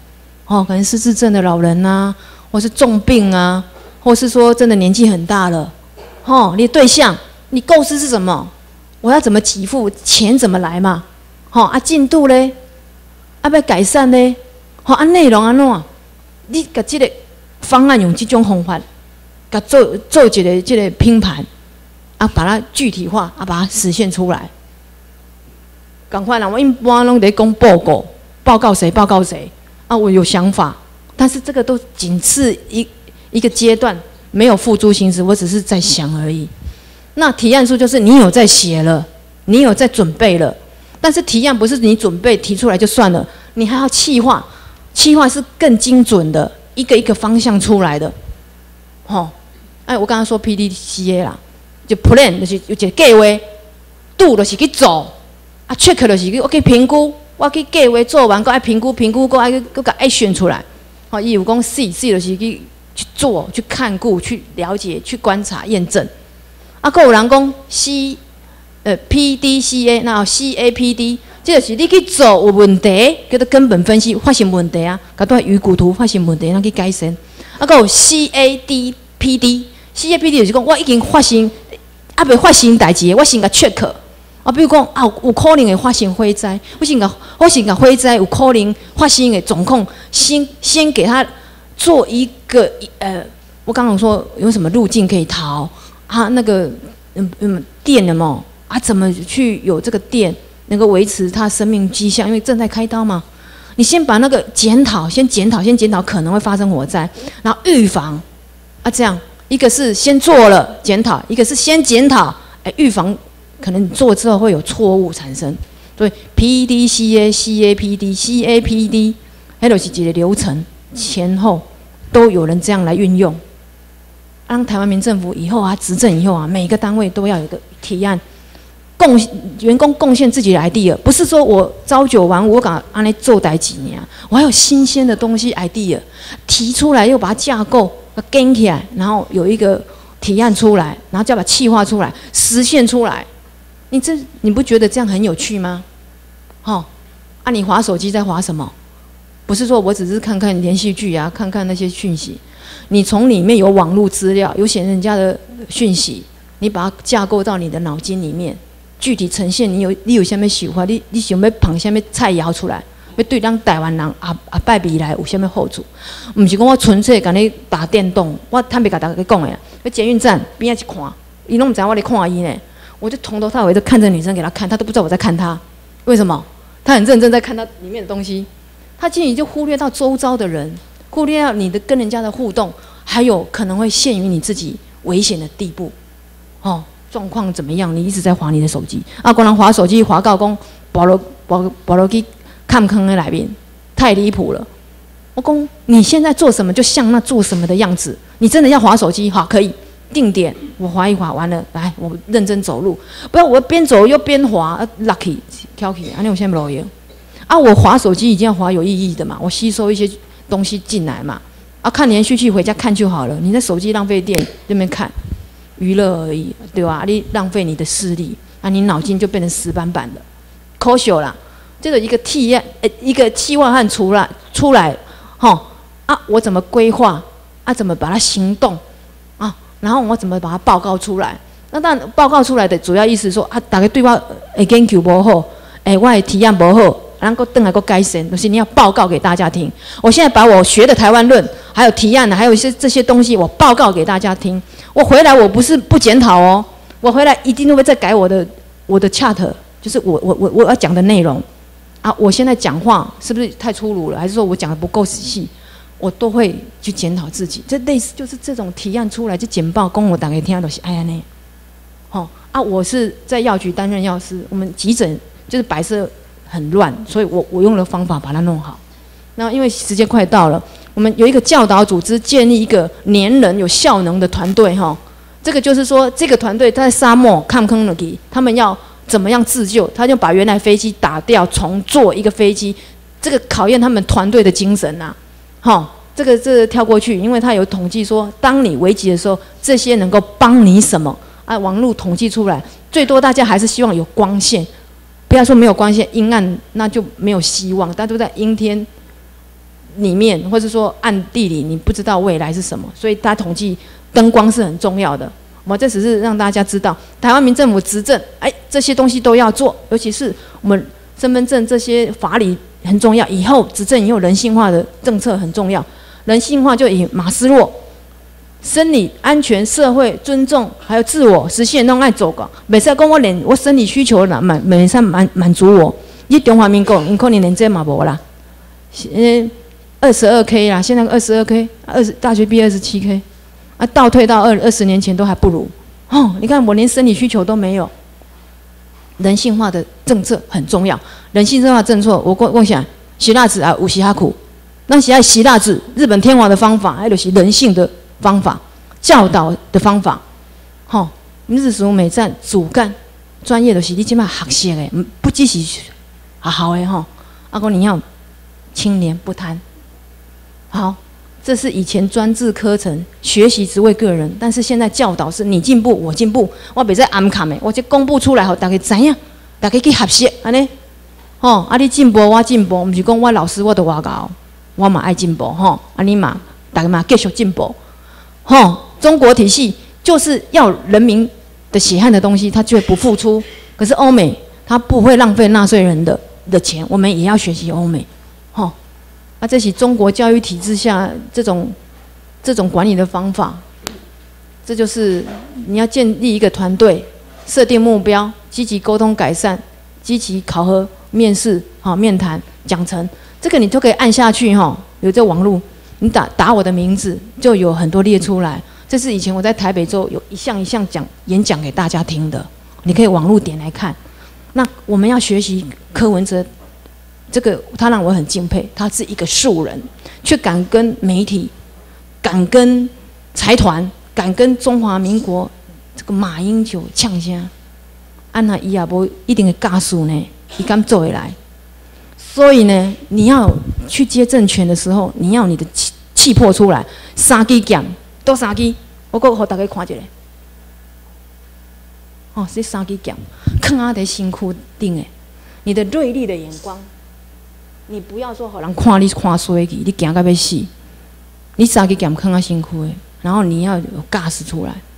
哦，可能失智症的老人啊，或是重病啊，或是说真的年纪很大了，哦，你的对象，你构思是什么？我要怎么给付？钱怎么来嘛？好、哦、啊，进度嘞，啊要改善嘞，好、哦、啊内容啊喏，你甲这个方案用这种方法，甲做做一个这个拼盘，啊把它具体化，啊把它实现出来。赶快啦！我一般拢得讲报告，报告谁？报告谁？啊，我有想法，但是这个都仅是一一个阶段，没有付诸行使，我只是在想而已。那提案书就是你有在写了，你有在准备了，但是提案不是你准备提出来就算了，你还要企划，企划是更精准的，一个一个方向出来的。吼、哦，哎，我刚刚说 P D C A 啦，就 plan 就是有一个计划，度就是去做。啊 ，check 就是我去评估，我去计划做完，搁爱评估，评估搁爱搁甲爱选出来。哦，伊有讲 C，C 就是去去做、去看顾、去了解、去观察、验证。啊，搁有人讲 C， 呃 P D C A， 那 C A P D， 这就是你去做有问题，叫做根本分析，发现问题啊，甲对鱼骨图发现问题，咱去改善。啊，搁有 C A D P D，C A P D 就是讲我已经发生，啊未发生代志，我先甲 check。啊，比如讲啊，有可能会发生火灾，我先甲我先甲火灾有可能发生的状况，先先给他做一个呃，我刚刚说有什么路径可以逃啊？那个嗯嗯电了嘛啊，怎么去有这个电能够维持他生命迹象？因为正在开刀嘛，你先把那个检讨，先检讨，先检讨可能会发生火灾，然后预防啊，这样一个是先做了检讨，一个是先检讨，哎，预防。可能你做之后会有错误产生，所以 P D C A C A P D C A P D， 还有是几个流程前后都有人这样来运用，让台湾民政府以后啊执政以后啊，每个单位都要有一个提案，贡员工贡献自己的 idea， 不是说我朝九晚五我敢安尼做代几年，我还有新鲜的东西 idea 提出来，又把它架构跟起来，然后有一个提案出来，然后再把企划出来，实现出来。你这你不觉得这样很有趣吗？哦，啊，你滑手机在滑什么？不是说我只是看看连续剧啊，看看那些讯息，你从里面有网络资料，有写人家的讯息，你把它架构到你的脑筋里面，具体呈现你有你有什么想法，你你想要捧什么菜肴出来，要对咱台湾人啊啊拜未来有什么好处？唔是讲我纯粹甲你打电动，我坦白甲大家讲的，在捷运站边仔去看，伊拢唔知我咧看伊呢。我就从头到尾都看着女生给她看，她都不知道我在看她，为什么？她很认真在看她里面的东西，她进去就忽略到周遭的人，忽略到你的跟人家的互动，还有可能会陷于你自己危险的地步。哦，状况怎么样？你一直在滑你的手机，啊，光人滑手机滑到讲，保罗保保罗去看坑的来宾，太离谱了。我讲你现在做什么，就像那做什么的样子。你真的要滑手机，好，可以。定点，我滑一滑，完了，来，我认真走路，不要我边走又边滑、啊、，lucky， 挑起，啊，你有现在没有？啊，我滑手机一定要滑有意义的嘛，我吸收一些东西进来嘛，啊，看连续剧回家看就好了，你在手机浪费电，那边看，娱乐而已，对吧？你浪费你的视力，啊，你脑筋就变成死板板的，抠秀啦，这个一个提案，呃，一个计划案出来出来，吼，啊，我怎么规划？啊，怎么把它行动？然后我怎么把它报告出来？那当然，报告出来的主要意思说啊，大家对我诶研究不好，诶，我的提案不好，然后等来个改善，就是你要报告给大家听。我现在把我学的台湾论，还有提案，还有一些这些东西，我报告给大家听。我回来我不是不检讨哦，我回来一定会再改我的我的 chart， 就是我我我我要讲的内容啊。我现在讲话是不是太粗鲁了？还是说我讲的不够仔细？我都会去检讨自己，这类似就是这种提案出来就简报，公我打给听都是哎呀呢，好、哦、啊，我是在药局担任药师，我们急诊就是摆设很乱，所以我我用了方法把它弄好。那因为时间快到了，我们有一个教导组织建立一个黏人有效能的团队哈，这个就是说这个团队在沙漠看坑了给他们要怎么样自救，他就把原来飞机打掉，重做一个飞机，这个考验他们团队的精神呐、啊。好、哦，这个这个跳过去，因为他有统计说，当你危急的时候，这些能够帮你什么？啊，网络统计出来，最多大家还是希望有光线，不要说没有光线，阴暗那就没有希望。大家都在阴天里面，或者说暗地里，你不知道未来是什么，所以他统计灯光是很重要的。我这只是让大家知道，台湾民政府执政，哎，这些东西都要做，尤其是我们身份证这些法理很重要。以后执政以后人性化的政策很重要，人性化就以马斯洛生理安全、社会尊重还有自我实现拢爱做个。袂使讲我连我生理需求啦满袂使满满足我，你中华民国因可能连这嘛无啦。呃，二十二 K 啦，现在二十二 K， 二十大学毕业二十七 K。啊，倒退到二二十年前都还不如哦！你看我连生理需求都没有，人性化的政策很重要。人性化政策，我我我想希腊子啊，有时哈苦，那现在希腊子日本天皇的方法，还有是人性的方法、教导的方法。吼、哦，日属美战主干专业的是你起码学习的，不只是好好的吼。阿公你要清廉不贪，好。这是以前专制课程学习只为个人，但是现在教导是你进步我进步，我别再暗卡的，我就公布出来后大家知影，大家去学习安尼，吼，啊你进步我进步，不是讲我老师我都我教，我嘛爱进步吼，啊你嘛大家嘛继续进步，吼，中国体系就是要人民的血汗的东西，他却不付出，可是欧美他不会浪费纳税人的的钱，我们也要学习欧美，吼。啊，这是中国教育体制下这种这种管理的方法，这就是你要建立一个团队，设定目标，积极沟通改善，积极考核、面试、好面谈、奖惩，这个你都可以按下去哈。有这网络，你打打我的名字，就有很多列出来。这是以前我在台北州有一项一项讲演讲给大家听的，你可以网络点来看。那我们要学习柯文哲。这个他让我很敬佩，他是一个素人，却敢跟媒体、敢跟财团、敢跟中华民国这个马英九呛声，按那伊也无一定会尬输呢，伊敢做回来。所以呢，你要去接政权的时候，你要你的气气魄出来，三支剑都三支，我搁互大家看一下。哦，这三支剑放在身躯顶的，你的锐利的眼光。你不要说好人看你看衰去，你惊到要死。你三支剑放在身躯的，然后你要有架势出来。